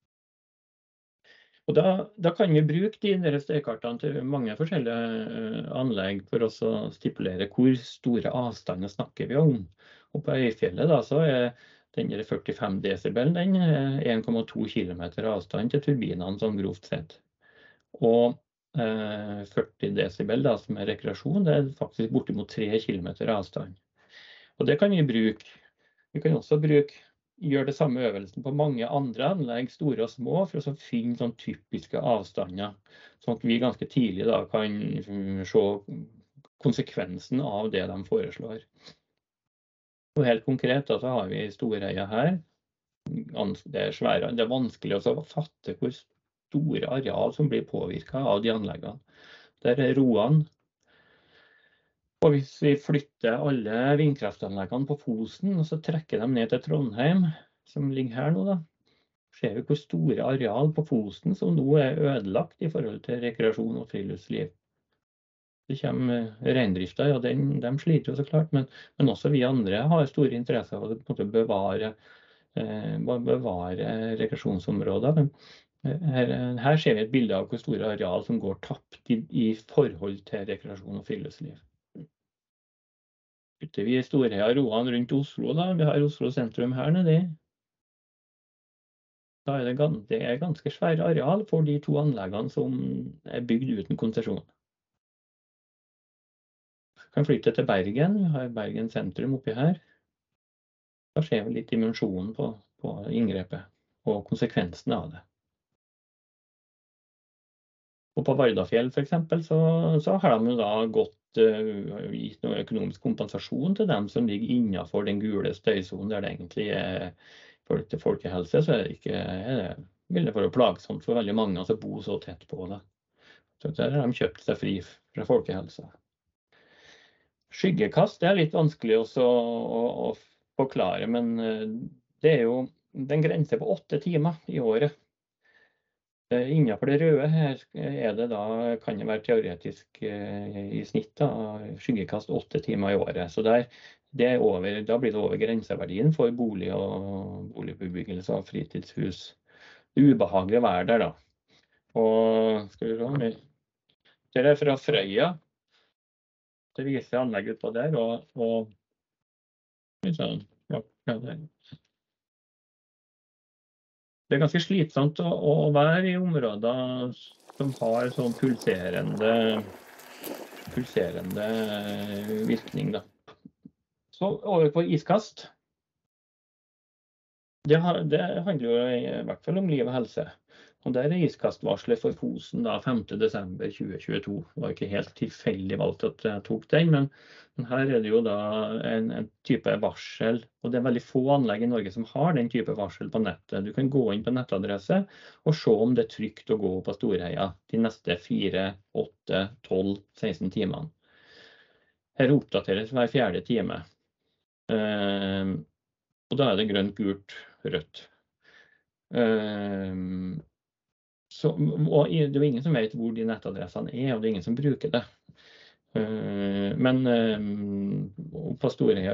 Og da kan vi bruke de støykartene til mange forskjellige anlegg for å stipulere hvor store avstander snakker vi om. Og på Øyfjellet da, så er den 45 decibel, den er 1,2 kilometer avstand til turbinene, sånn grovt sett. Og 40 decibel da, som er rekreasjon, det er faktisk bortimot 3 kilometer avstand. Og det kan vi bruke. Vi kan også gjøre det samme øvelsen på mange andre anlegg, store og små, for å finne sånn typiske avstander, sånn at vi ganske tidlig da kan se konsekvensen av det de foreslår. Og helt konkret da, så har vi Storheia her. Det er vanskelig å fatte hvor store areal som blir påvirket av de anleggene. Der er Roan. Og hvis vi flytter alle vindkraftanleggene på Fosen, og så trekker dem ned til Trondheim, som ligger her nå da, ser vi hvor store areal på Fosen som nå er ødelagt i forhold til rekreasjon og friluftsliv. Det kommer reindrifta, ja, de sliter jo så klart, men også vi andre har store interesser av å bevare rekreasjonsområder. Her ser vi et bilde av hvor store areal som går tapt i forhold til rekreasjon og friluftsliv. Ute vi i Storheia Roan rundt Oslo da, vi har Oslo sentrum her nede. Da er det ganske svære areal for de 2 anleggene som er bygd uten konsesjon. Kan flytte til Bergen, vi har Bergen sentrum oppi her. Da ser vi litt dimensjonen på inngrepet og konsekvensene av det. Og på Vardafjell for eksempel, så har de da gitt noe økonomisk kompensasjon til dem som ligger innenfor den gule støysonen, der det egentlig er til folkehelse, så vil det være plagsomt for veldig mange å bo så tett på det. Så der har de kjøpt seg fri fra folkehelse. Skyggekast er litt vanskelig å forklare, men det er jo den grense på 8 timer i året. Innenfor det røde her kan det være teoretisk i snitt da, skyggekast 8 timer i året. Så da blir det over grenseverdien for bolig og boligbebyggelse av fritidshus. Det er ubehagelig å være der da. Og skal vi se, det er fra Frøya. Det viser anlegget på der, og ja, det er ganske slitsomt å være i områder som har sånn pulserende virkning da. Så over på iskast. Det handler jo i hvert fall om liv og helse. Og der iskastvarslet for Fosen da 5. desember 2022. Det var ikke helt tilfeldig valgt at jeg tok den, men her er det jo da en type varsel, og det er veldig få anlegg i Norge som har den type varsel på nettet. Du kan gå inn på nettadresse og se om det er trygt å gå på Storheia de neste 4, 8, 12, 16 timene. Her oppdateres hver 4. time. Og da er det grønt, gult, rødt. Og det er jo ingen som vet hvor de nettadressene er, og det er ingen som bruker det. Men på Storheia,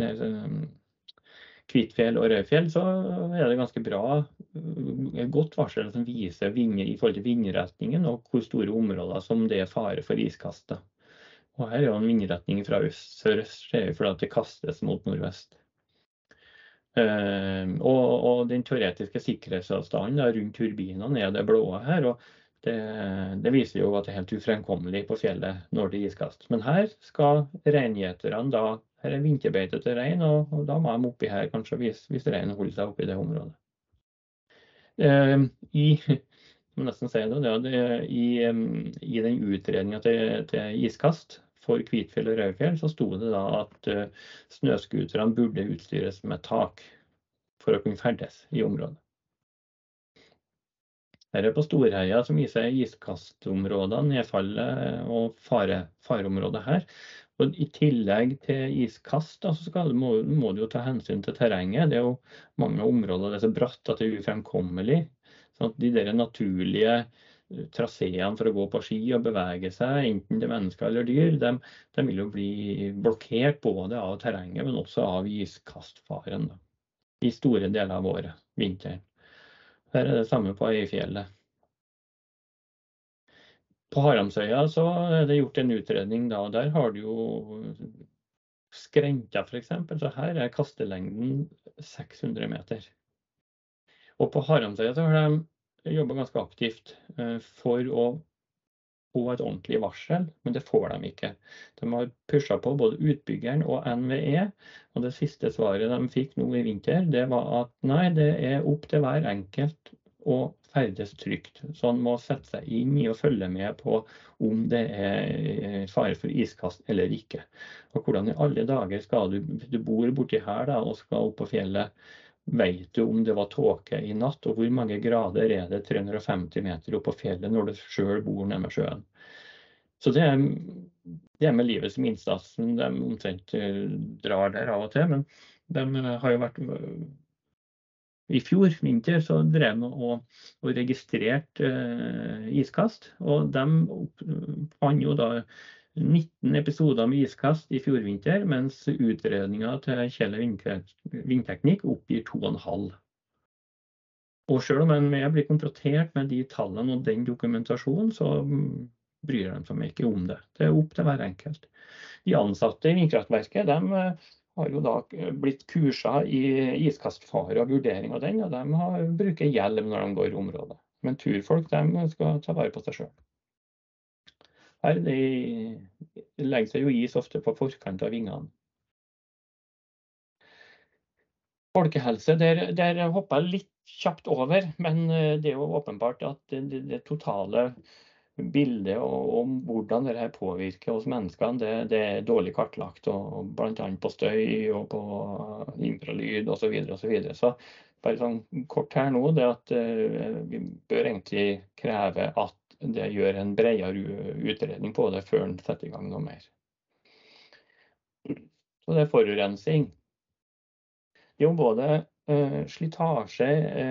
Kvitfjell og Røyfjell så er det ganske bra, godt varsel som viser i forhold til vindretningen og hvor store områder som det er fare for iskast. Og her er jo en vindretning fra øst-sørøst, fordi at det kastes mot nordvest. Og den teoretiske sikkerhetsavstanden rundt turbinene er det blå her, og det viser jo at det er helt ufremkommelig på fjellet når det er iskast. Men her skal reingjeterne da, her er vinterbeite til rein, og da må de oppi her kanskje hvis reinen holder seg oppi det området. Må nesten si det, i den utredningen til iskast for Kvitfjell og Røyfjell, så sto det da at snøskuterne burde utstyres med tak for å kunne ferdes i området. Her er på Storheia som viser iskastområdene, nedfallet og fareområdet her. Og i tillegg til iskast så må du jo ta hensyn til terrenget. Det er jo mange områder det er så bratt at det er ufremkommelig. Sånn at de der naturlige traseene for å gå på ski og bevege seg, enten det er mennesker eller dyr, de vil jo bli blokkert både av terrenget, men også av iskastfaren da, i store deler av året, vinteren. Her er det samme på Øyfjellet. På Haramsøya så er det gjort en utredning da, og der har du jo skrenta for eksempel, så her er kastelengden 600 meter. Og på Haramsøya så har de jobbet ganske aktivt for å få et ordentlig varsel, men det får de ikke. De har pushet på både utbyggeren og NVE, og det siste svaret de fikk nå i vinter, det var at nei, det er opp til hver enkelt å ferdes trygt. Så han må sette seg inn i og følge med på om det er fare for iskast eller ikke. Og hvordan i alle dager skal du bor borti her da, og skal opp på fjellet, vet du om det var tåke i natt, og hvor mange grader er det 350 meter opp på fjellet når du selv bor nede med sjøen. Så det er med livet som innsats, de omtrent drar der av og til, men de har jo vært i fjor vinter så drev de og registrert iskast, og de fant jo da 19 episoder med iskast i fjor vinter, mens utredningen til Kjell Vindteknikk oppgir 2,5. Og selv om vi blir konfrontert med de tallene og den dokumentasjonen, så bryr de seg ikke om det. Det er opp til hver enkelt. De ansatte i vindkraftverket, de har jo da blitt kurset i iskastfare og vurdering av den, og de bruker hjelm når de går i området. Men turfolk, de skal ta vare på seg selv. Her legger seg jo is ofte på forkant av vingene. Folkehelse, der hopper jeg litt kjapt over, men det er jo åpenbart at det totale bildet om hvordan dette påvirker oss menneskene, det er dårlig kartlagt, og blant annet på støy og på infralyd og så videre og så videre. Så bare sånn kort her nå, det at vi bør egentlig kreve at det gjør en bredere utredning på det før den setter i gang noe mer. Så det er forurensing. Det er jo både slitasje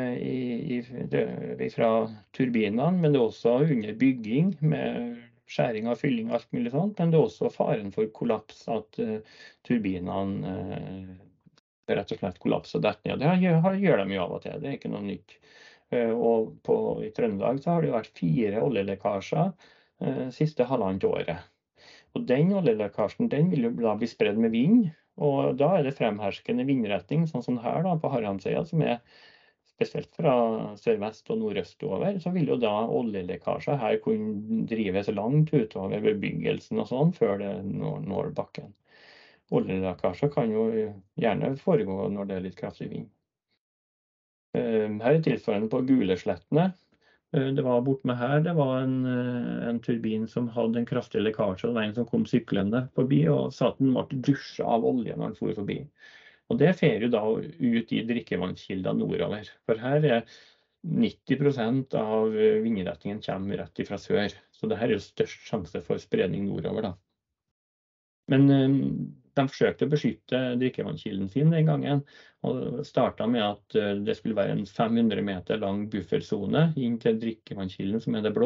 fra turbinene, men det er også under bygging med skjæring av fylling og alt mulig sånt, men det er også faren for kollaps, at turbinene rett og slett kollapser og detter ned. Det gjør de jo av og til, det er ikke noe nytt. Og i Trøndelag så har det jo vært 4 oljelekkasjer siste halvannet året. Og den oljelekkasjen, den vil jo da bli spredd med vind, og da er det fremherskende vindretning, sånn som her da, på Haramsøya, som spesielt fra sørvest og nordøst over, så vil jo da oljelekkasjer her kunne drives langt utover bebyggelsen og sånn, før det når bakken. Oljelekkasjer kan jo gjerne foregå når det er litt kraftig vind. Her er tilsvarende på Guleslettene. Det var bort med her, det var en turbin som hadde en kraftig lekkasje, og det var en som kom syklende forbi og sa at den ble dusjet av olje når den for forbi. Og det fer jo da ut i drikkevannskilder nordover, for her er 90% av vindretningen kommer rett fra sør, så det her er jo størst sjanse for spredning nordover da. Men de forsøkte å beskytte drikkevannskilden sin den gangen, og startet med at det skulle være en 500 meter lang bufferzone inn til drikkevannskilden, som er det blå.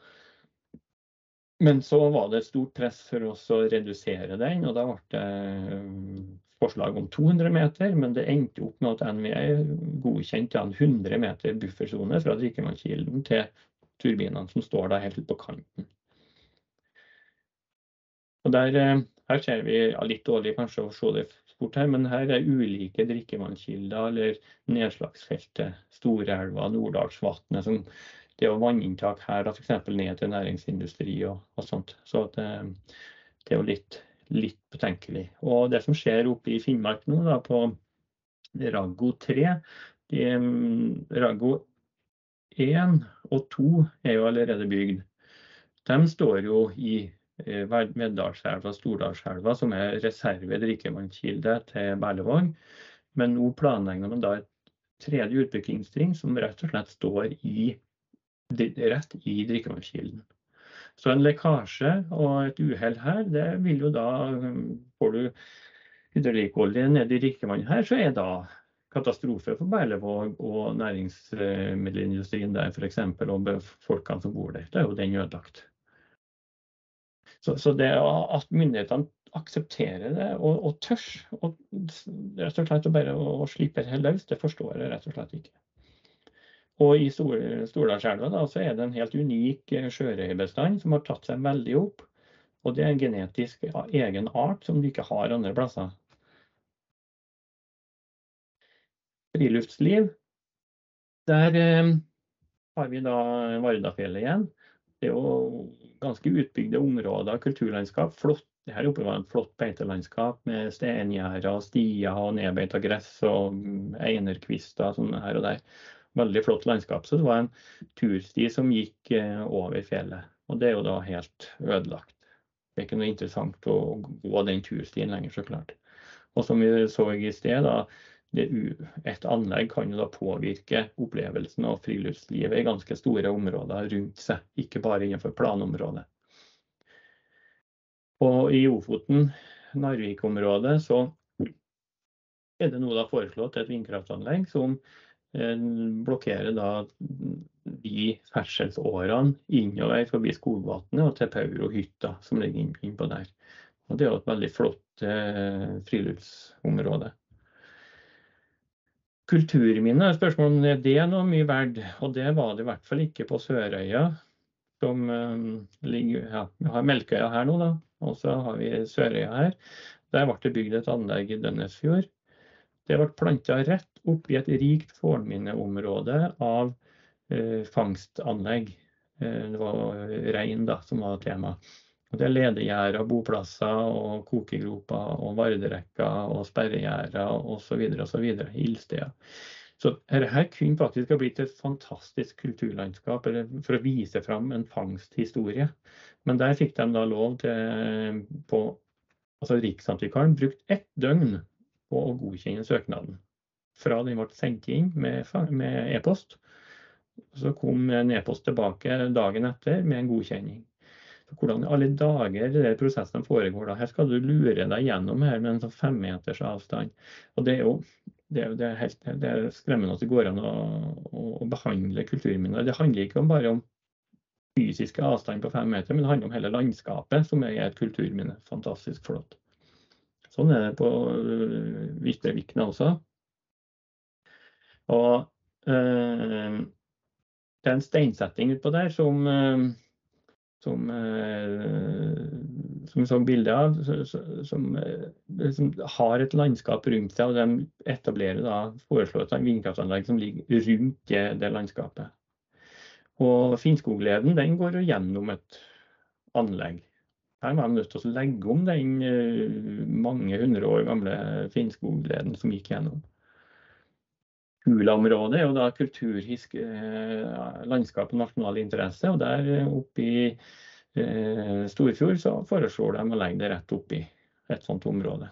Men så var det et stort press for oss å redusere den, og da ble det forslag om 200 meter, men det endte opp med at NVE godkjente en 100 meter bufferzone fra drikkevannskilden til turbinene som står da helt ut på kanten. Og her ser vi litt dårlig kanskje å se det fort her, men her er ulike drikkevannskilder eller nedslagsfeltet, Storelva, Norddalsvatnet, som det er vanninntak her, for eksempel ned til næringsindustri og sånt. Så det er jo litt betenkelig. Og det som skjer oppe i Finnmark nå da, på Raggo 3, Raggo 1 og 2 er jo allerede bygd. De står jo i Veddalselva og Stordalselva, som er reserve drikkevannskilde til Berlevåg. Men nå planlegger man da et tredje utbyggingstrinn som rett og slett står rett i drikkevannskilden. Så en lekkasje og et uheld her, det vil jo da, får du hydraulikkolje ned i drikkevannet her, så er da katastrofe for Berlevåg og næringsmiddelindustrien der for eksempel, og folkene som bor der. Det er jo den ødelagt. Så det at myndighetene aksepterer det og tørs, og rett og slett bare å slippe det helt løs, det forstår jeg rett og slett ikke. Og i Stordalselva da, så er det en helt unik sjørøyebestand som har tatt seg veldig opp, og det er en genetisk egen art som du ikke har andre plasser. Friluftsliv, der har vi da Vardafjellet igjen. Det er jo ganske utbygde områder, kulturlandskap, flott. Her oppe var en flott beitelandskap med stengjerder og stier og nedbeita gress og einerkvister sånn her og der. Veldig flott landskap, så det var en tursti som gikk over fjellet, og det er jo da helt ødelagt. Det er ikke noe interessant å gå den turstien lenger, så klart. Og som vi så i sted da, et anlegg kan jo da påvirke opplevelsen av friluftslivet i ganske store områder rundt seg, ikke bare innenfor planområdet. Og i Ofoten, Narvik-området, så er det nå da foreslått et vindkraftanlegg som blokkerer da de ferdselsårene innover forbi Skogvatnet og til Paurohytta som ligger innpå der. Og det er jo et veldig flott friluftsområde. Kulturminne er spørsmålet om det er noe mye verdt, og det var det i hvert fall ikke på Sørøya, som ligger, ja, vi har Melkøya her nå da, og så har vi Sørøya her. Der ble det bygd et anlegg i Dønnesfjord. Det ble plantet rett opp i et rikt fornminneområde av fangstanlegg. Det var rein da, som var tema. Og det er ledegjerder, boplasser og kokegroper og varderekker og sperregjerder og så videre, ildsteder. Så her kunne faktisk ha blitt et fantastisk kulturlandskap for å vise fram en fangsthistorie. Men der fikk de da lov til, altså Riksantikvaren brukt 1 døgn på å godkjenne søknaden. Fra den ble sendt inn med e-post, så kom en e-post tilbake dagen etter med en godkjenning. Så hvordan i alle dager det prosessen foregår da? Her skal du lure deg gjennom her med en sånn 5 meters avstand. Og det er jo det er skremmende at det går an å behandle kulturminner. Det handler ikke bare om fysiske avstand på 5 meter, men det handler om hele landskapet som er et kulturminne. Fantastisk flott. Sånn er det på Ytre Vikna også. Og det er en steinsetting utpå der som som vi så bildet av, som har et landskap rundt seg, og de foreslår et vindkraftanlegg som ligger rundt det landskapet. Og Finnskogleden, den går jo gjennom et anlegg. Her var de nødt til å legge om den mange 100 år gamle Finnskogleden som gikk gjennom. Hula-området er jo da kulturhisk landskap og nasjonal interesse, og der oppe i Storfjord så foreslår de å legge det rett opp i et sånt område.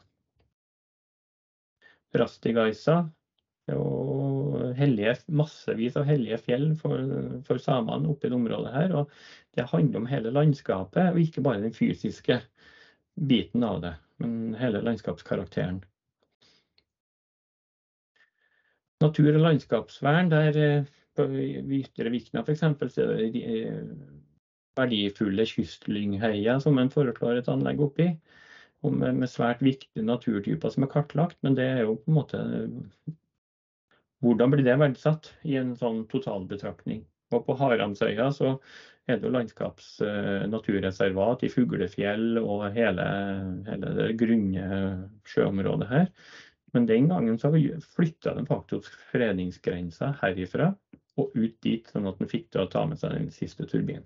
Rastigaisa, og massevis av hellige fjell for samene oppe i det området her, og det handler om hele landskapet, og ikke bare den fysiske biten av det, men hele landskapskarakteren. Natur- og landskapsvern, der på Ytre Vikna for eksempel, så er det verdifulle kystlyngheier som en foreslår et anlegg oppi, og med svært viktige naturtyper som er kartlagt, men det er jo på en måte, hvordan blir det verdsatt i en sånn totalbetraktning? Og på Haramsøya så er det jo landskaps-naturreservat i Fuglefjell og hele det grunne sjøområdet her. Men den gangen så flyttet de faktisk fredningsgrensa herifra og ut dit, sånn at den fikk til å ta med seg den siste turbinen.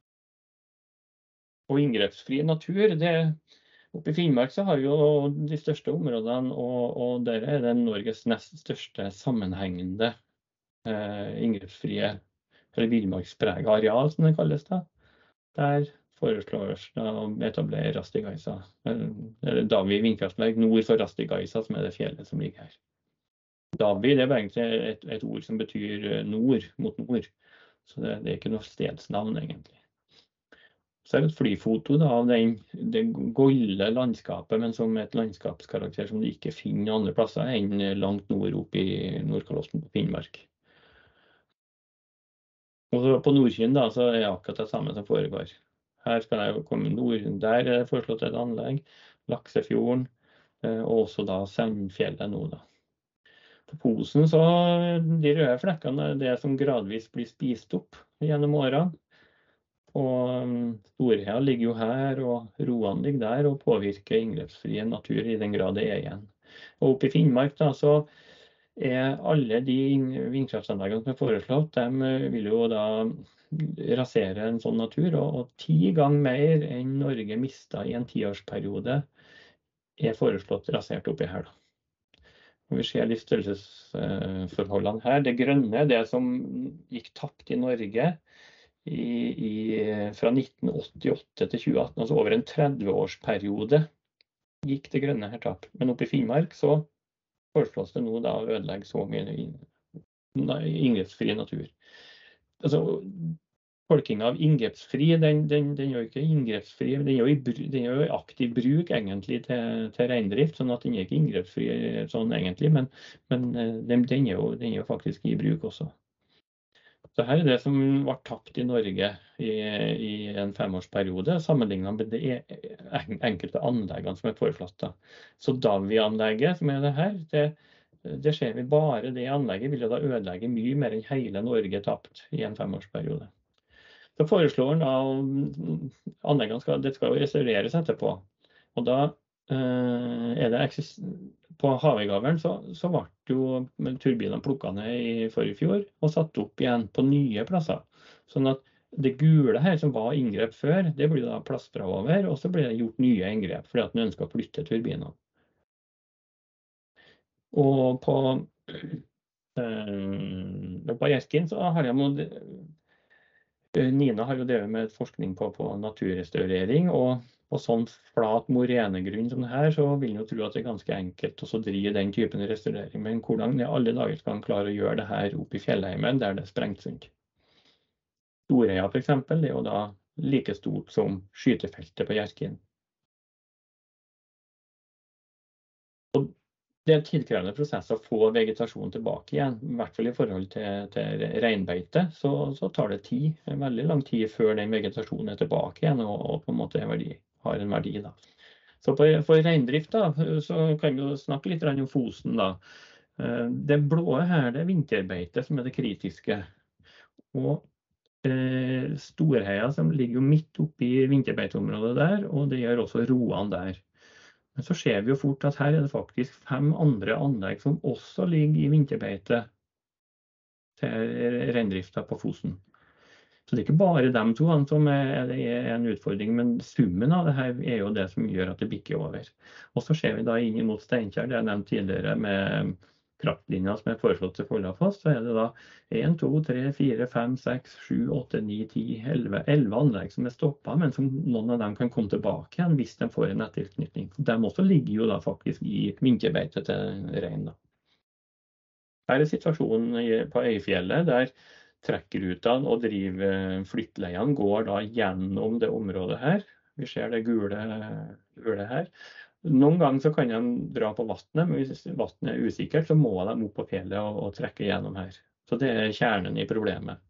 Og inngrepsfri natur, oppe i Finnmark så har vi jo de største områdene, og der er det Norges nest største sammenhengende inngrepsfrie, eller villmarkspreget areal, som det kalles da. Der foreslås å etablere Rastigaisa, eller Davvi vindkraftverk nord for Rastigaisa, som er det fjellet som ligger her. Davvi, det er egentlig et ord som betyr nord, mot nord, så det er ikke noe stedsnavn egentlig. Så er det et flyfoto da, av det golde landskapet, men som et landskapskarakter som du ikke finner andre plasser enn langt nord oppe i Nordkalotten på Finnmark. Og så på Nordkinn da, så er det akkurat det samme som foregår. Her skal jeg komme nord, der er det foreslått et anlegg, Laksefjorden, og også da Sandfjellet nå da. På Posen så de røde flekkene er det som gradvis blir spist opp gjennom årene. Og Storheia ligger jo her, og Roan ligger der, og påvirker inngrepsfrie natur i den grad det er igjen. Og oppe i Finnmark da, så er alle de vindkraftsanleggene som er foreslått, de vil jo da rasere en sånn natur, og 10 ganger mer enn Norge mistet i en 10-årsperiode er foreslått rasert oppi her da. Og vi ser litt størrelsesforholdene her. Det grønne, det som gikk tapt i Norge fra 1988 til 2018, altså over en 30-årsperiode gikk det grønne her tapt. Men oppe i Finnmark så foreslås det nå da å ødelegge så mye inngrepsfri natur. Altså, tolkingen av inngrepsfri, den gjør ikke inngrepsfri, den gjør aktiv bruk egentlig til reindrift, sånn at den er ikke inngrepsfri sånn egentlig, men den er jo faktisk i bruk også. Så her er det som ble tapt i Norge i en 5-årsperiode, sammenlignet med de enkelte anleggene som er foreslått da. Så Davvi-anlegget, som er det her, det ser vi bare, det anlegget vil jo da ødelegge mye mer enn hele Norge tapt i en 5-årsperiode. Så foreslår han da anleggene det skal jo restaureres etterpå, og da er det på Havøygavlen så ble jo turbinene plukket ned i forrige fjor og satt opp igjen på nye plasser. Sånn at det gule her som var inngrep før, det blir da plastret over, og så blir det gjort nye inngrep fordi at man ønsker å flytte turbinene. Og på Gjeskin så har Nina har jo drevet med forskning på naturrestaurering, og på sånn flat morenegrunn som det her, så vil jeg jo tro at det er ganske enkelt å drive den typen restaurering. Men hvordan i alle dager skal man klare å gjøre det her oppe i fjellheimen, der det er sprengt sunt? Storheia for eksempel, det er jo da like stort som skytefeltet på Gjeskin. Og det er tidkrevende prosess å få vegetasjon tilbake igjen, i hvert fall i forhold til reinbeite, så tar det tid, veldig lang tid før den vegetasjonen er tilbake igjen, og på en måte har en verdi da. Så for reindrift da, så kan vi jo snakke litt om Fosen da. Det blå her, det er vinterbeite som er det kritiske. Og Storheia som ligger jo midt oppe i vinterbeiteområdet der, og det gjør også Roan der. Men så ser vi jo fort at her er det faktisk 5 andre anlegg som også ligger i vinterbeite til reindrifta på Fosen. Så det er ikke bare de to som er en utfordring, men summen av det her er jo det som gjør at det bikker over. Og så ser vi da inn mot Steinkjer, det jeg nevnte tidligere med kraftlinjer som er foreslått til Follafoss, så er det da 1, 2, 3, 4, 5, 6, 7, 8, 9, 10, 11 anlegg som er stoppet, men som noen av dem kan komme tilbake igjen hvis de får en nettilknytning. De også ligger jo da faktisk i vinterbeite til rein da. Her er situasjonen på Øyfjellet, der trekkrutene og flyttleiene går da gjennom det området her. Vi ser det gule her. Noen ganger så kan de dra på vattnet, men hvis vattnet er usikkert, så må de opp på fjellet og trekke gjennom her. Så det er kjernen i problemet.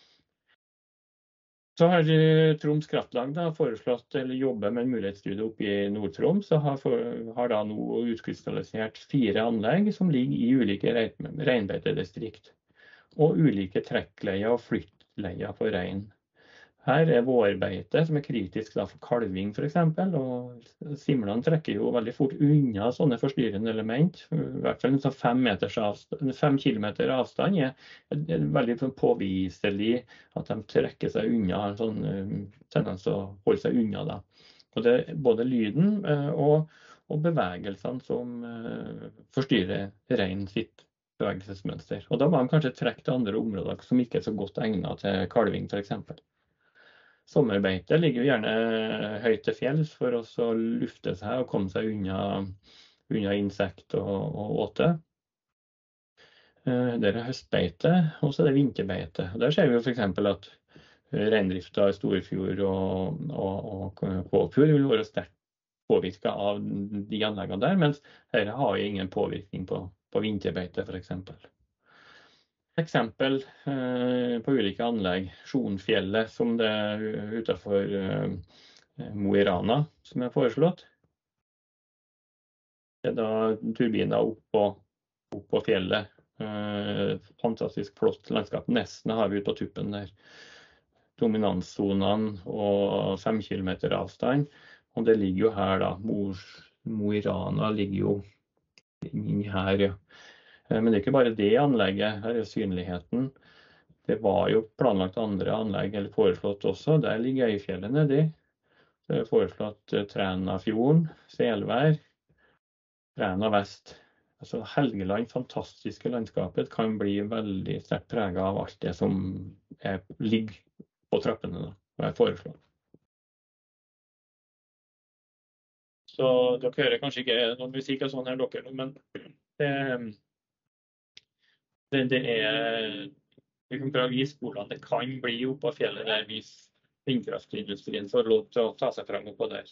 Så har Troms Kraftlag da foreslått, eller jobber med en mulighetsstudie oppe i Nord-Troms, og har da nå utkrystallisert 4 anlegg som ligger i ulike reinbeitedistrikt, og ulike trekkleier og flyttleier for rein. Her er vårbeite som er kritisk da for kalving for eksempel, og simlene trekker jo veldig fort unna sånne forstyrrende element. I hvert fall 5 kilometer avstand er veldig påviselig at de trekker seg unna, en sånn tendens til å holde seg unna da. Og det er både lyden og bevegelsene som forstyrrer rein sitt bevegelsesmønster. Og da må de kanskje trekke til andre områder som ikke er så godt egnet til kalving for eksempel. Sommerbeite ligger jo gjerne høyt til fjells for å lufte seg og komme seg unna insekt og åte. Det er høstbeite, og så er det vinterbeite. Og der ser vi jo for eksempel at reindrifta i Storfjord og Kåfjord vil være sterkt påvirket av de anleggene der, mens her har jo ingen påvirkning på vinterbeite for eksempel. Eksempel på ulike anlegg, Sjonfjellet som det er utenfor Mo i Rana som er foreslått. Det er da turbiner opp på fjellet, fantastisk flott landskap. Nesna har vi ute på tuppen der. Dominanssonene og 5 kilometer avstand, og det ligger jo her da, Mo i Rana ligger jo inni her, ja. Men det er ikke bare det anlegget, her er synligheten. Det var jo planlagt andre anlegg, eller foreslått også, der ligger Øyfjellet nedi. Det er foreslått Trænafjorden, Selvær, Træna Vest. Altså Helgeland, fantastiske landskapet, kan bli veldig sterkt preget av alt det som ligger på trappene da, og er foreslått. Så dere hører kanskje ikke noen musikk og sånn her dere, men det vi kan prøve å vise hvordan det kan bli oppe på fjellet der hvis vindkraftindustrien får lov til å ta seg frem oppå der.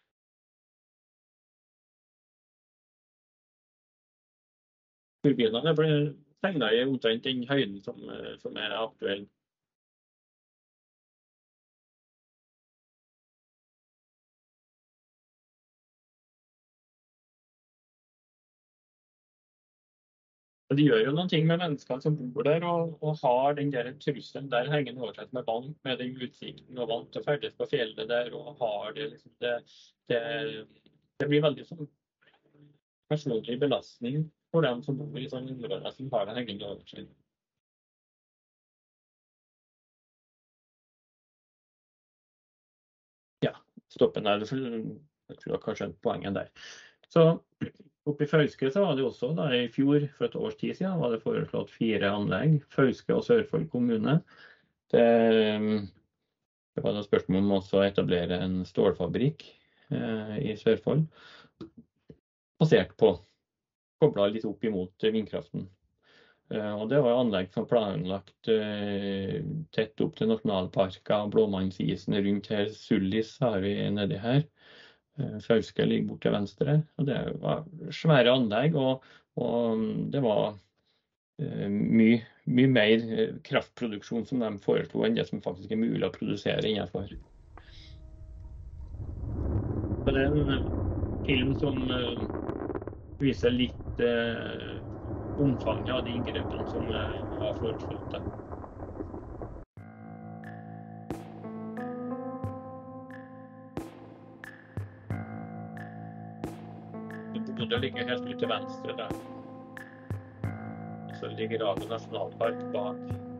Turbinene ble tegnet i omtrent den høyden som er aktuell. Og det gjør jo noen ting med menneskene som bor der og har den der trusselen der hengende over seg med vant med den utsikten og vant til å ferdes på fjellet der og har det liksom det blir veldig sånn personlig belastning for dem som bor i sånne områder som har det hengende over seg. Ja, stoppen der, jeg tror jeg kanskje poenget der. Så oppe i Fauske så var det også da i fjor, for et års tid siden, var det foreslått 4 anlegg, Fauske og Sørfold kommune. Det var da spørsmål om også å etablere en stålfabrikk i Sørfold, basert på, koblet litt opp imot vindkraften. Og det var anlegg som planlagt tett opp til nasjonalparker, Blåmannsisen rundt her, Sullis har vi nedi her. Fauske ligger bort til venstre, og det var svære anlegg, og det var mye mer kraftproduksjon som de foreslo enn det som faktisk er mulig å produsere innenfor. Så det er en film som viser litt omfanget av de inngrepene som var foreslått. Bodø ligger helt ut til venstre der. Så ligger Raga nasjonalpark bak.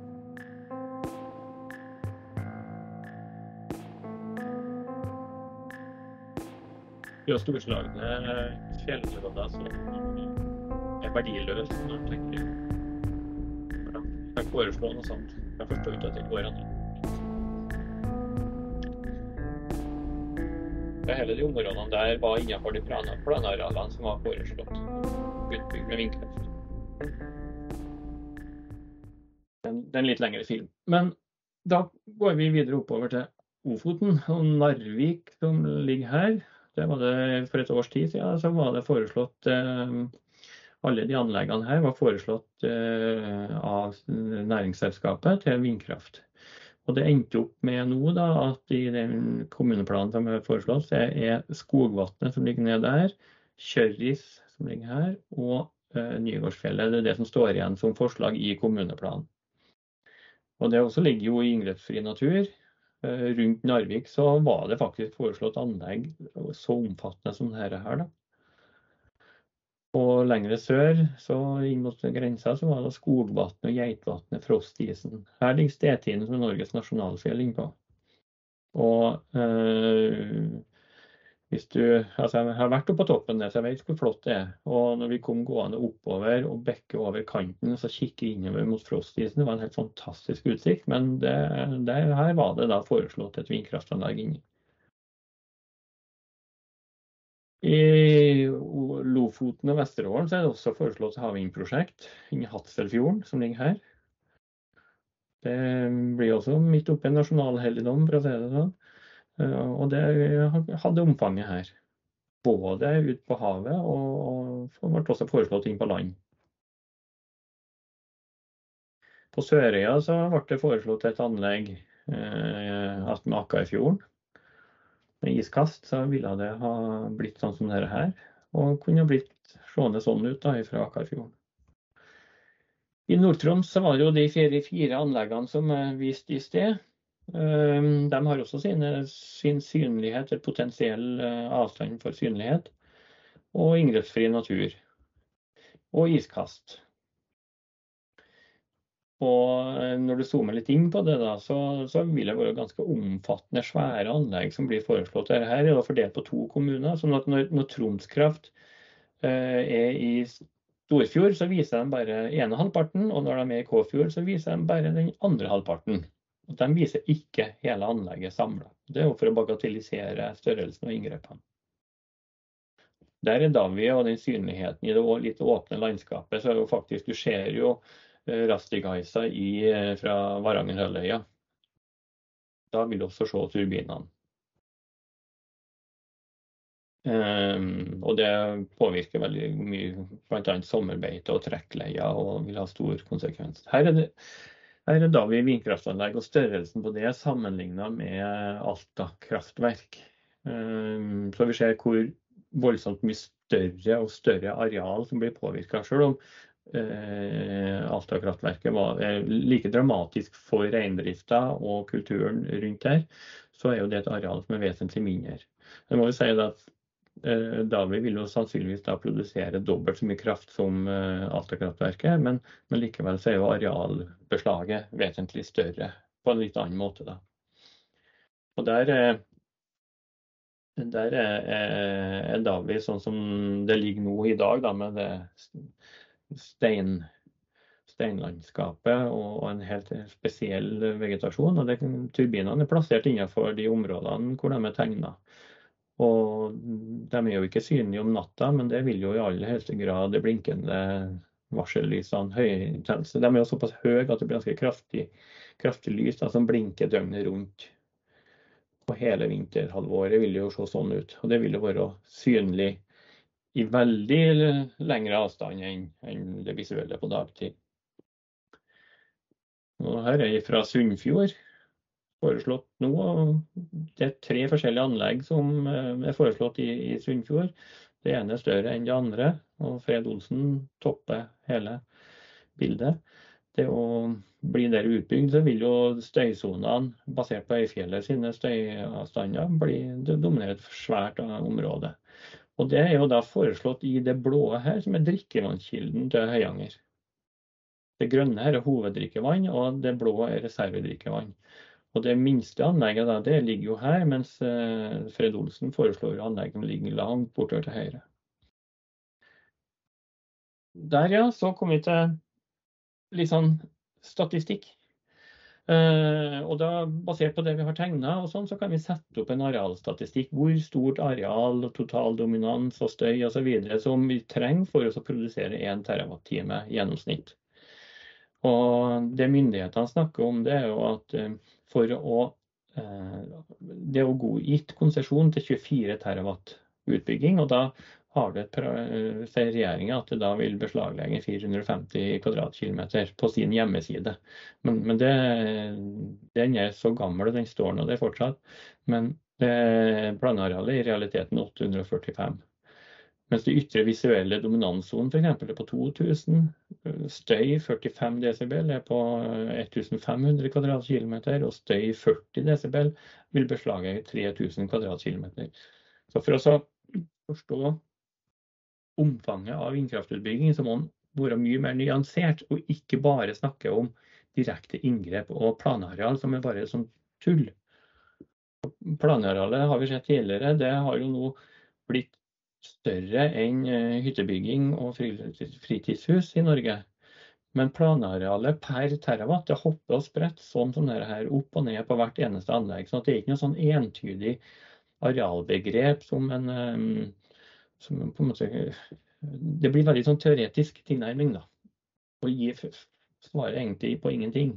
Det er jo storslagne fjellområder som verdiløse når man tenker. Jeg foreslår noe sånt. Jeg forstår ikke at det går an. Hele de områdene der var innenfor de planarealene som var foreslått utbygd med vindkraft. Det er en litt lengre film. Men da går vi videre oppover til Ofoten og Narvik som ligger her. Det var det for et års tid siden, så var det foreslått, alle de anleggene her var foreslått av næringsselskapet til vindkraft. Og det endte opp med nå da, at i den kommuneplanen som er foreslått, det er Skogvatnet som ligger ned der, Kjørris som ligger her, og Nygårdsfjellet. Det er det som står igjen som forslag i kommuneplanen. Og det også ligger jo i inngrepsfri natur. Rundt Narvik så var det faktisk foreslått anlegg så omfattende som dette her da. Og lengre sør, så inn mot grensa, så var det Skogvatnet og Geitvatnet, Frostisen. Her ligger Stetinen som Norges nasjonalfjell innpå. Og altså jeg har vært oppe på toppen der, så jeg vet hvor flott det er. Og når vi kom gående oppover og bekke over kanten, så kikker innover mot Frostisen. Det var en helt fantastisk utsikt, men her var det da foreslått et vindkraftanlegg inni. I Lofoten og Vesterålen så er det også foreslått havvindprosjekt inni Hadsfjorden, som ligger her. Det blir også midt oppe i en nasjonalhelligdom, for å si det sånn. Og det hadde omfanget her. Både ut på havet og ble også foreslått inn på land. På Sørøya så ble det foreslått et anlegg med Akkarfjorden. Med iskast så ville det ha blitt sånn som dette her, og kunne blitt seende sånn ut da, fra Akkarfjorden. I Nord-Troms så var det jo de fire anleggene som viste i sted. De har også sin synlighet, eller potensiell avstand for synlighet, og inngrepsfri natur, og iskast. Og når du zoomer litt inn på det da, så vil det være ganske omfattende, svære anlegg som blir foreslått. Dette her er da fordelt på 2 kommuner, sånn at når Troms Kraft er i Storfjord, så viser de bare ene halvparten, og når de er i Kåfjord, så viser de bare den andre halvparten. Og de viser ikke hele anlegget samlet. Det er jo for å bagatellisere størrelsen og inngrepene. Der er Davvi og den synligheten i det litt åpne landskapet, så er jo faktisk, du ser jo Rastigaisa fra Varangerhalvøya. Da vil du også se turbinene. Og det påvirker veldig mye, blant annet sommerbeite og trekkleier, og vil ha stor konsekvens. Her er Davvi vindkraftanlegg, og størrelsen på det sammenlignet med Alta kraftverk. Så vi ser hvor voldsomt mye større og større areal som blir påvirket, selv om Alta kraftverket var like dramatisk for reindrifta og kulturen rundt der, så er jo det et areal som er vesentlig mindre. Jeg må jo si at Davvi vil jo sannsynligvis da produsere dobbelt så mye kraft som Alta kraftverket, men likevel så er jo arealbeslaget vesentlig større på en litt annen måte da. Og der er Davvi sånn som det ligger nå i dag da, med det steinlandskapet og en helt spesiell vegetasjon, og turbinene er plassert innenfor de områdene hvor de er tegnet. Og de er jo ikke synlige om natta, men det vil jo i aller høyeste grad det blinkende varsellysene høyintense. De er jo såpass høye at det blir ganske kraftig lys da, som blinker døgnet rundt. På hele vinterhalvåret vil det jo se sånn ut, og det vil jo være synlig i veldig lengre avstand enn det visuelle på dagtid. Og her er fra Sunnfjord foreslått nå, det er 3 forskjellige anlegg som er foreslått i Sunnfjord. Det ene er større enn det andre, og Fred Olsen topper hele bildet. Det å bli der utbygd, så vil jo støysonene, basert på Øyfjellet sine støyavstander, dominere et svært område. Og det er jo da foreslått i det blå her, som er drikkevannskilden til Høyanger. Det grønne her er hoveddrikkevann, og det blå er reservedrikkevann. Og det minste anlegget da, det ligger jo her, mens Fred Olsen foreslår anlegg som ligger langt bortover til høyre. Der ja, så kom vi til litt sånn statistikk. Og da, basert på det vi har tegnet og sånn, så kan vi sette opp en arealstatistikk. Hvor stort areal, total dominans og støy og så videre som vi trenger for oss å produsere 1 terawatt-time gjennomsnitt. Og det myndighetene snakker om, det er jo at for det er jo gitt konsesjon til 24 terawatt utbygging, og da har det sier regjeringen at det da vil beslaglegge 450 kvadratkilometer på sin hjemmeside. Men den er så gammel, og den står nå der fortsatt. Men planarealet i realiteten 845. Mens det ytre visuelle dominanszonen for eksempel er på 2000, støy 45 decibel er på 1500 kvadratkilometer, og støy 40 decibel vil beslage 3000 kvadratkilometer. Så for å forstå omfanget av vindkraftutbygging, så må man være mye mer nyansert, og ikke bare snakke om direkte inngrep og planareal, som er bare sånn tull. Planarealet har vi sett tidligere, det har jo nå blitt større enn hyttebygging og fritidshus i Norge. Men planarealet per terawatt, det hopper og spredt sånn som det her opp og ned på hvert eneste anlegg. Så det er ikke noe sånn entydig arealbegrep som på en måte, det blir veldig sånn teoretisk tilnærming da, og svarer egentlig på ingenting.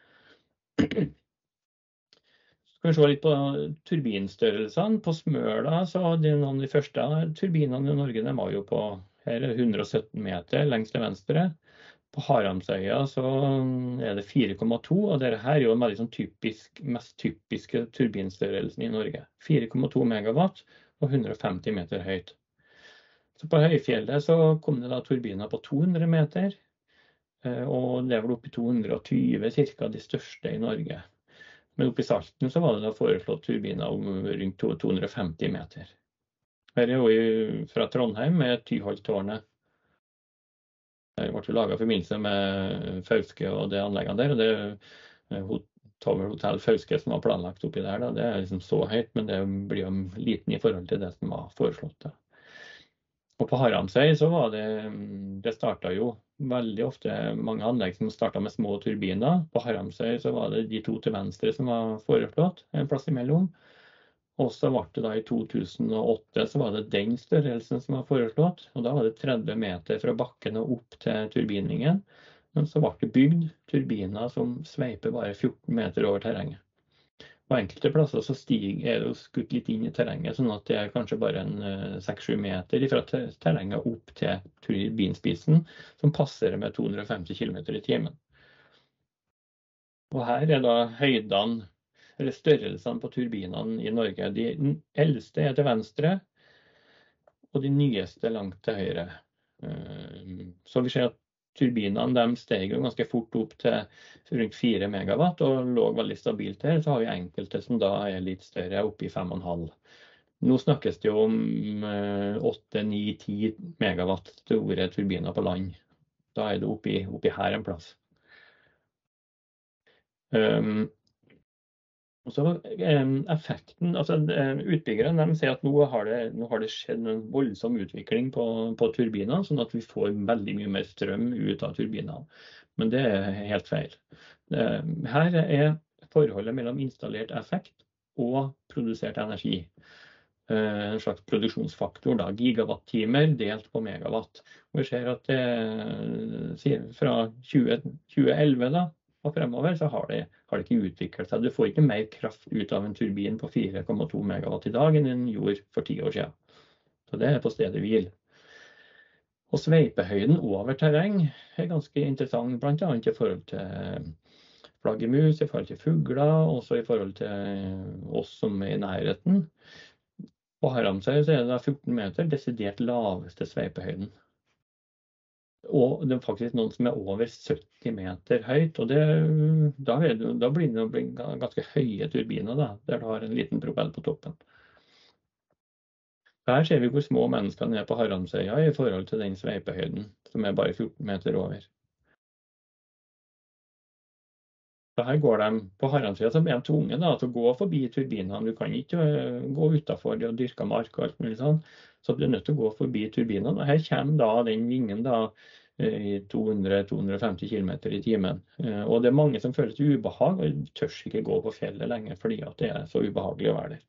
Skal vi se litt på turbinstørrelsene. På Smøla så hadde noen av de første turbinene i Norge, de var jo på her 117 meter lengst til venstre. På Haramsøya så er det 4,2, og dette her er jo en veldig sånn mest typiske turbinstørrelsen i Norge. 4,2 megawatt og 150 meter høyt. Så på Høyfjellet så kom det da turbiner på 200 meter, og det var oppe i 220 cirka de største i Norge. Men oppe i Salten så var det da foreslått turbiner om rundt 250 meter. Her er jo fra Trondheim med Tyholttårnet. Det ble jo laget i forbindelse med Fauske og det anleggene der, og det Tower Hotel Fauske som var planlagt oppi der, da, det er liksom så høyt, men det blir jo liten i forhold til det som var foreslått da. Og på Haramsøy så var det startet jo veldig ofte mange anlegg som startet med små turbiner. På Haramsøy så var det de to til venstre som var foreslått, en plass imellom. Og så ble det da i 2008 så var det den størrelsen som var foreslått, og da var det 30 meter fra bakken og opp til turbinningen. Men så ble det bygd turbiner som sveiper bare 14 meter over terrenget. På enkelte plasser så er det jo skutt litt inn i terrenget, sånn at det er kanskje bare en 6-7 meter fra terrenget opp til turbinspissen, som passer med 250 km i timen. Og her er da høydene, eller størrelsene på turbinene i Norge. De eldste er til venstre, og de nyeste langt til høyre. Så vi ser at turbinene de steg jo ganske fort opp til rundt 4 megawatt og lå veldig stabilt her. Så har vi enkelte som da er litt større, oppe i 5,5. Nå snakkes det jo om 8, 9, 10 megawatt store turbiner på land. Da er det oppi her en plass. Og så effekten, altså utbyggerne de sier at nå har det skjedd en voldsom utvikling på turbinene, sånn at vi får veldig mye mer strøm ut av turbinene. Men det er helt feil. Her er forholdet mellom installert effekt og produsert energi. En slags produksjonsfaktor, da, gigawatt-timer delt på megawatt. Og vi ser at fra 2011 da, og fremover så har det ikke utviklet seg. Du får ikke mer kraft ut av en turbin på 4,2 megawatt i dag enn den gjorde for 10 år siden. Så det er på stedet hvil. Og sveipehøyden over terreng er ganske interessant, blant annet i forhold til flaggermus, i forhold til fugler, også i forhold til oss som er i nærheten. På Haramsøy så er det 14 meter, desidert laveste sveipehøyden. Og det er faktisk noen som er over 70 meter høyt, og da blir det ganske høye turbiner da, der du har en liten propell på toppen. Her ser vi hvor små menneskene er på Haramsøya i forhold til den sveipehøyden, som er bare 14 meter over. Så her går de på Haramsøya, så er de tvunget da, til å gå forbi turbinene. Du kan ikke gå utenfor og dyrke mark og alt mulig sånn. Så du er nødt til å gå forbi turbinene. Og her kommer da den vingen da, i 200-250 km i timen. Og det er mange som føler til ubehag, og tør ikke gå på fjellet lenger fordi at det er så ubehagelig å være der.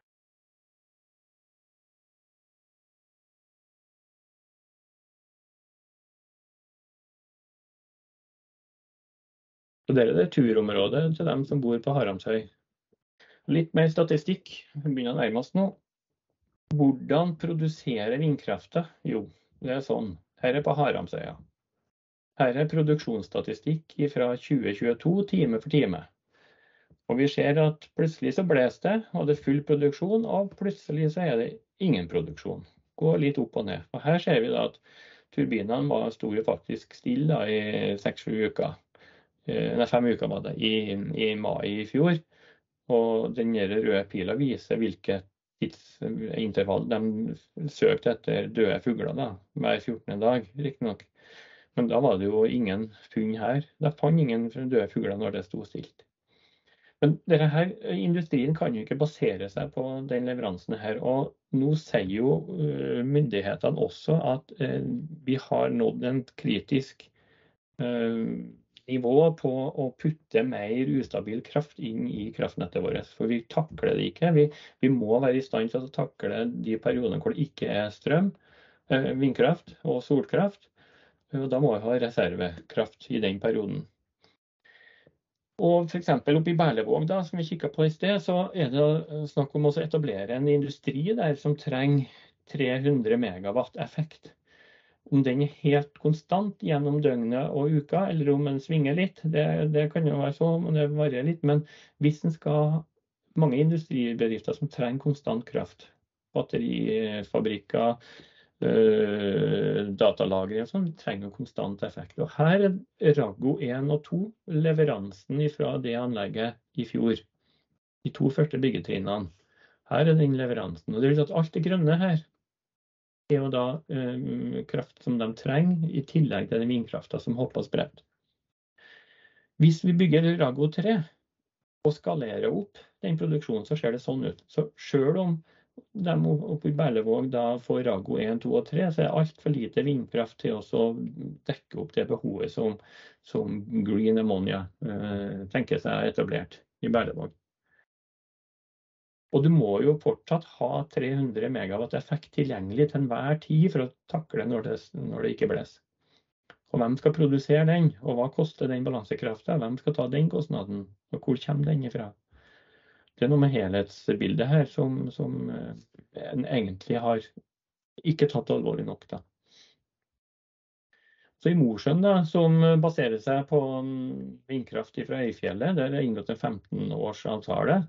Så det er det turområdet til dem som bor på Haramsøy. Litt mer statistikk, vi begynner å nærme oss nå. Hvordan produsere vindkrafta? Jo, det er sånn. Her er på Haramsøya. Her er produksjonsstatistikk fra 2022, time for time. Og vi ser at plutselig så blåser det, og det er full produksjon, og plutselig så er det ingen produksjon. Går litt opp og ned. Og her ser vi da at turbinene sto jo faktisk stille da, i 6-7 uker. Nei, 5 uker var det, i mai i fjor. Og den røde pila viser hvilket tidsintervall de søkte etter døde fugler da, hver 14. dag, riktig nok. Men da var det jo ingen funn her. Da fant ingen døde fugler når det sto stilt. Men industrien kan jo ikke basere seg på den leveransen her. Og nå sier jo myndighetene også at vi har nådd en kritisk nivå på å putte mer ustabil kraft inn i kraftnettet vårt. For vi takler det ikke. Vi må være i stand til å takle de periodene hvor det ikke er strøm, vindkraft og solkraft. Og da må vi ha reservekraft i den perioden. Og for eksempel oppe i Berlevåg, da, som vi kikket på i sted, så er det snakk om å etablere en industri der som trenger 300 megawatt effekt. Om den er helt konstant gjennom døgnet og uka, eller om den svinger litt, det kan jo være så, men det varierer litt. Men hvis den skal ha mange industribedrifter som trenger konstant kraft, batterifabrikker, datalagre og sånn, trenger konstant effekt. Og her er Rago 1 og 2 leveransen fra det anlegget i fjor. De 2 første byggetrinnene. Her er den leveransen. Og det vil si at alt det grønne her er jo da kraft som de trenger, i tillegg til den vindkrafta som hopper spredt. Hvis vi bygger Rago 3 og skalerer opp den produksjonen, så ser det sånn ut. Så selv om de oppe i Berlevåg da får Rago 1, 2 og 3, så er det alt for lite vindkraft til å dekke opp det behovet som Green Ammonia tenker seg etablert i Berlevåg. Og du må jo fortsatt ha 300 megawatt effekt tilgjengelig til enhver tid for å takle når det ikke blåser. Og hvem skal produsere den, og hva koster den balansekrafta? Hvem skal ta den kostnaden, og hvor kommer den ifra? Det er noe med helhetsbildet her som en egentlig har ikke tatt alvorlig nok. Da. Så i Mosjøen, da, som baserer seg på vindkraft fra Øyfjellet, der er inngått en 15 års avtale.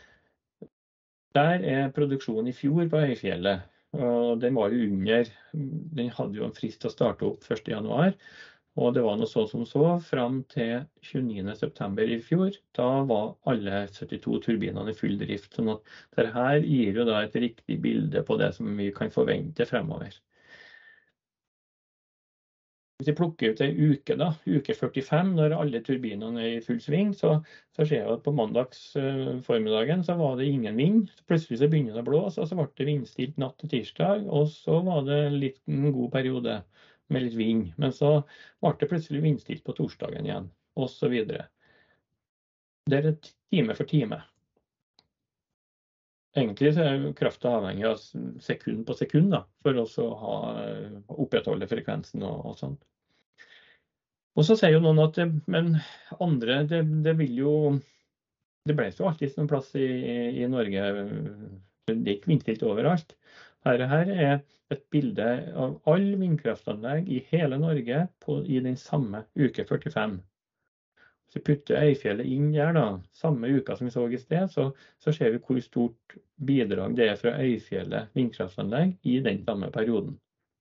Der er produksjonen i fjor på Øyfjellet, og den hadde jo en frist til å starte opp 1. januar. Og det var noe så frem til 29. september i fjor. Da var alle 72 turbinene i full drift. Sånn at dette gir jo da et riktig bilde på det som vi kan forvente fremover. Hvis vi plukker ut en uke, da, uke 45, når alle turbinene er i full sving, så ser jeg at på mandags formiddagen så var det ingen vind. Plutselig så begynner det å blåse, og så ble det vindstilt natt til tirsdag, og så var det en god periode med litt vind. Men så ble det plutselig vindstilt på torsdagen igjen, og så videre. Det er time for time. Egentlig så er krafta avhengig av sekund på sekund da, for å opprettholde frekvensen og sånt. Og så sier jo noen at det vil jo, det ble jo alltid noen plass i Norge, det er ikke vindstilt overalt. Her er et bilde av alle vindkraftanlegg i hele Norge i den samme uke 45. Hvis vi putter Øyfjellet inn der da, samme uka som vi så i sted, så ser vi hvor stort bidrag det er fra Øyfjellet vindkraftanlegg i den samme perioden.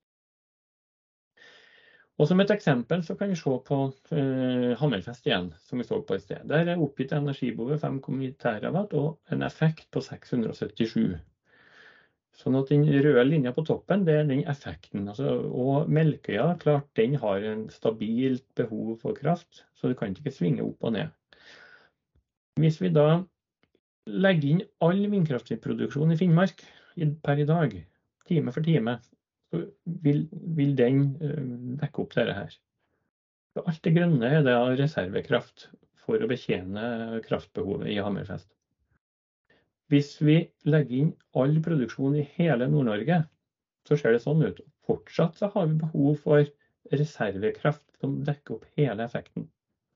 Og som et eksempel så kan vi se på Hammerfest igjen, som vi så på i sted. Der er oppgitt energibehovet 5,9 terawatt og en effekt på 677. Sånn at den røde linja på toppen, det er den effekten. Altså, og Melkøya, klart, den har en stabilt behov for kraft, så du kan ikke svinge opp og ned. Hvis vi da legger inn all vindkraftproduksjon i Finnmark per i dag, time for time, så vil den dekke opp dette her. Så alt det grønne er det reservekraft for å betjene kraftbehovet i Hammerfest. Hvis vi legger inn all produksjon i hele Nord-Norge, så ser det sånn ut. Fortsatt så har vi behov for reservekraft som dekker opp hele effekten.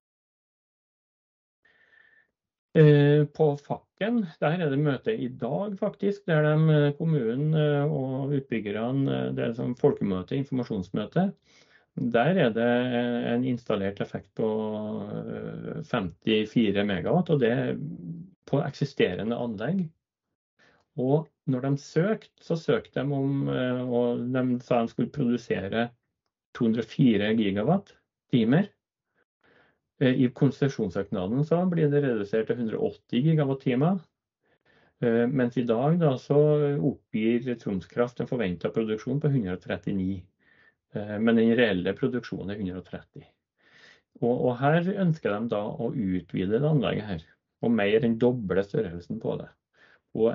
På Fakken, der er det møte i dag faktisk, der kommunen og utbyggerne, det er som folkemøte, informasjonsmøte. Der er det en installert effekt på 54 megawatt, og det er på eksisterende anlegg. Og når de søkte, så søkte de om, og de sa de skulle produsere 204 gigawatt timer. I konsesjonssøknaden så blir det redusert til 180 gigawatt-timer, mens i dag da, så oppgir Troms Kraft en forventet produksjon på 139, men den reelle produksjonen er 130. Og her ønsker de da å utvide det anlegget her, og mer enn doble størrelsen på det. Og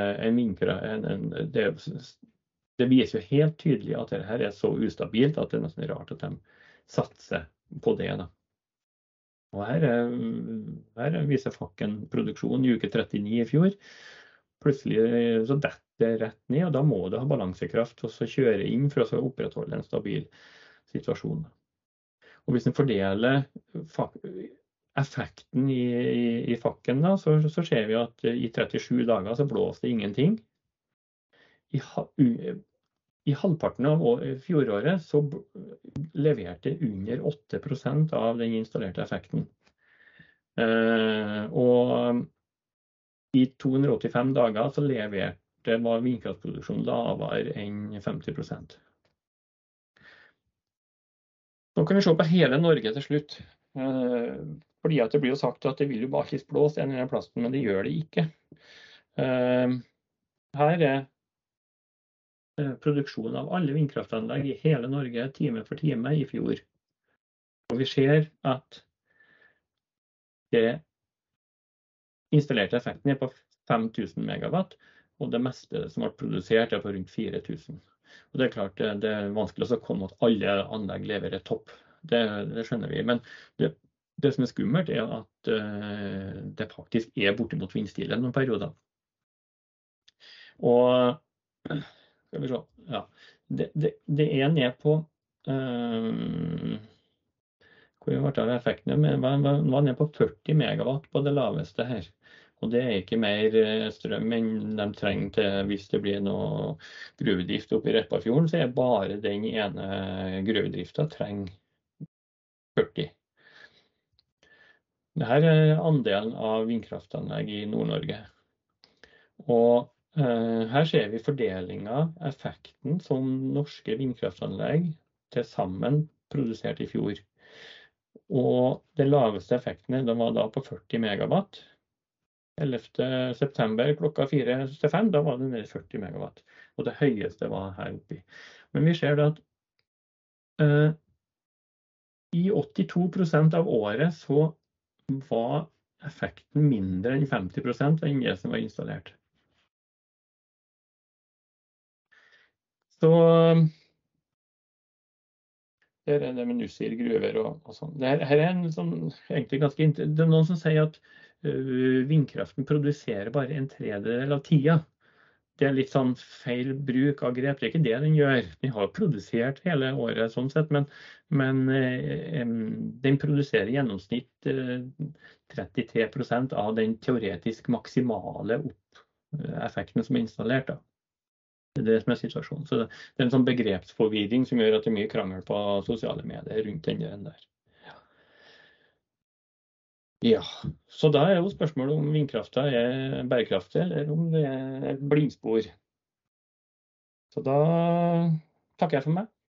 det viser jo helt tydelig at dette her er så ustabilt at det er nesten rart at de satser på det da. Og her viser Fakken produksjon i uke 39 i fjor. Plutselig så detter det rett ned, og da må det ha balansekraft og så kjøre inn for å opprettholde en stabil situasjon. Og hvis en fordeler effekten i Fakken, da, så ser vi at i 37 dager så blåser det ingenting. I halvparten av fjoråret så leverte under 8% av den installerte effekten. Og i 285 dager så var vindkraftproduksjonen lavere enn 50%. Nå kan vi se på hele Norge til slutt. Fordi at det blir jo sagt at det vil jo bare blåse en eller annen plass, men det gjør det ikke. Her er produksjon av alle vindkraftanlegg i hele Norge time for time i fjor. Og vi ser at det installerte effekten er på 5000 megawatt, og det meste som ble produsert er på rundt 4000. Og det er klart det er vanskelig å komme at alle anlegg leverer topp. Det skjønner vi, men det som er skummelt er at det faktisk er bortimot vindstille noen perioder. Og skal vi se, ja. Det er ned på hvor ble det effektene, men var ned på 40 megawatt på det laveste her. Og det er ikke mer strøm enn de trenger til hvis det blir noe gruvedrift oppe i Repparfjorden, så er bare den ene gruvedriften trenger 40. Dette er andelen av vindkraftanlegg i Nord-Norge. Og her ser vi fordelingen av effekten som norske vindkraftanlegg til sammen produserte i fjor. Og det laveste effekten var da på 40 megawatt. 11. september klokka 4-5, da var det nede 40 megawatt. Og det høyeste var her oppe. Men vi ser da at i 82% av året så var effekten mindre enn 50% enn det som var installert. Så her er det med Nussir gruver og sånn. Her er en sånn, egentlig ganske det er noen som sier at vindkraften produserer bare en tredjedel av tida. Det er litt sånn feil bruk av grep. Det er ikke det den gjør. Den har produsert hele året sånn sett, men den produserer i gjennomsnitt 33% av den teoretisk maksimale effekten som er installert da. Det er det som er situasjonen. Så det er en sånn begrepsforvirring som gjør at det er mye krangel på sosiale medier rundt den der. Ja, så da er jo spørsmålet om vindkraften er bærekraftig, eller om det er et blindspor. Så da takker jeg for meg.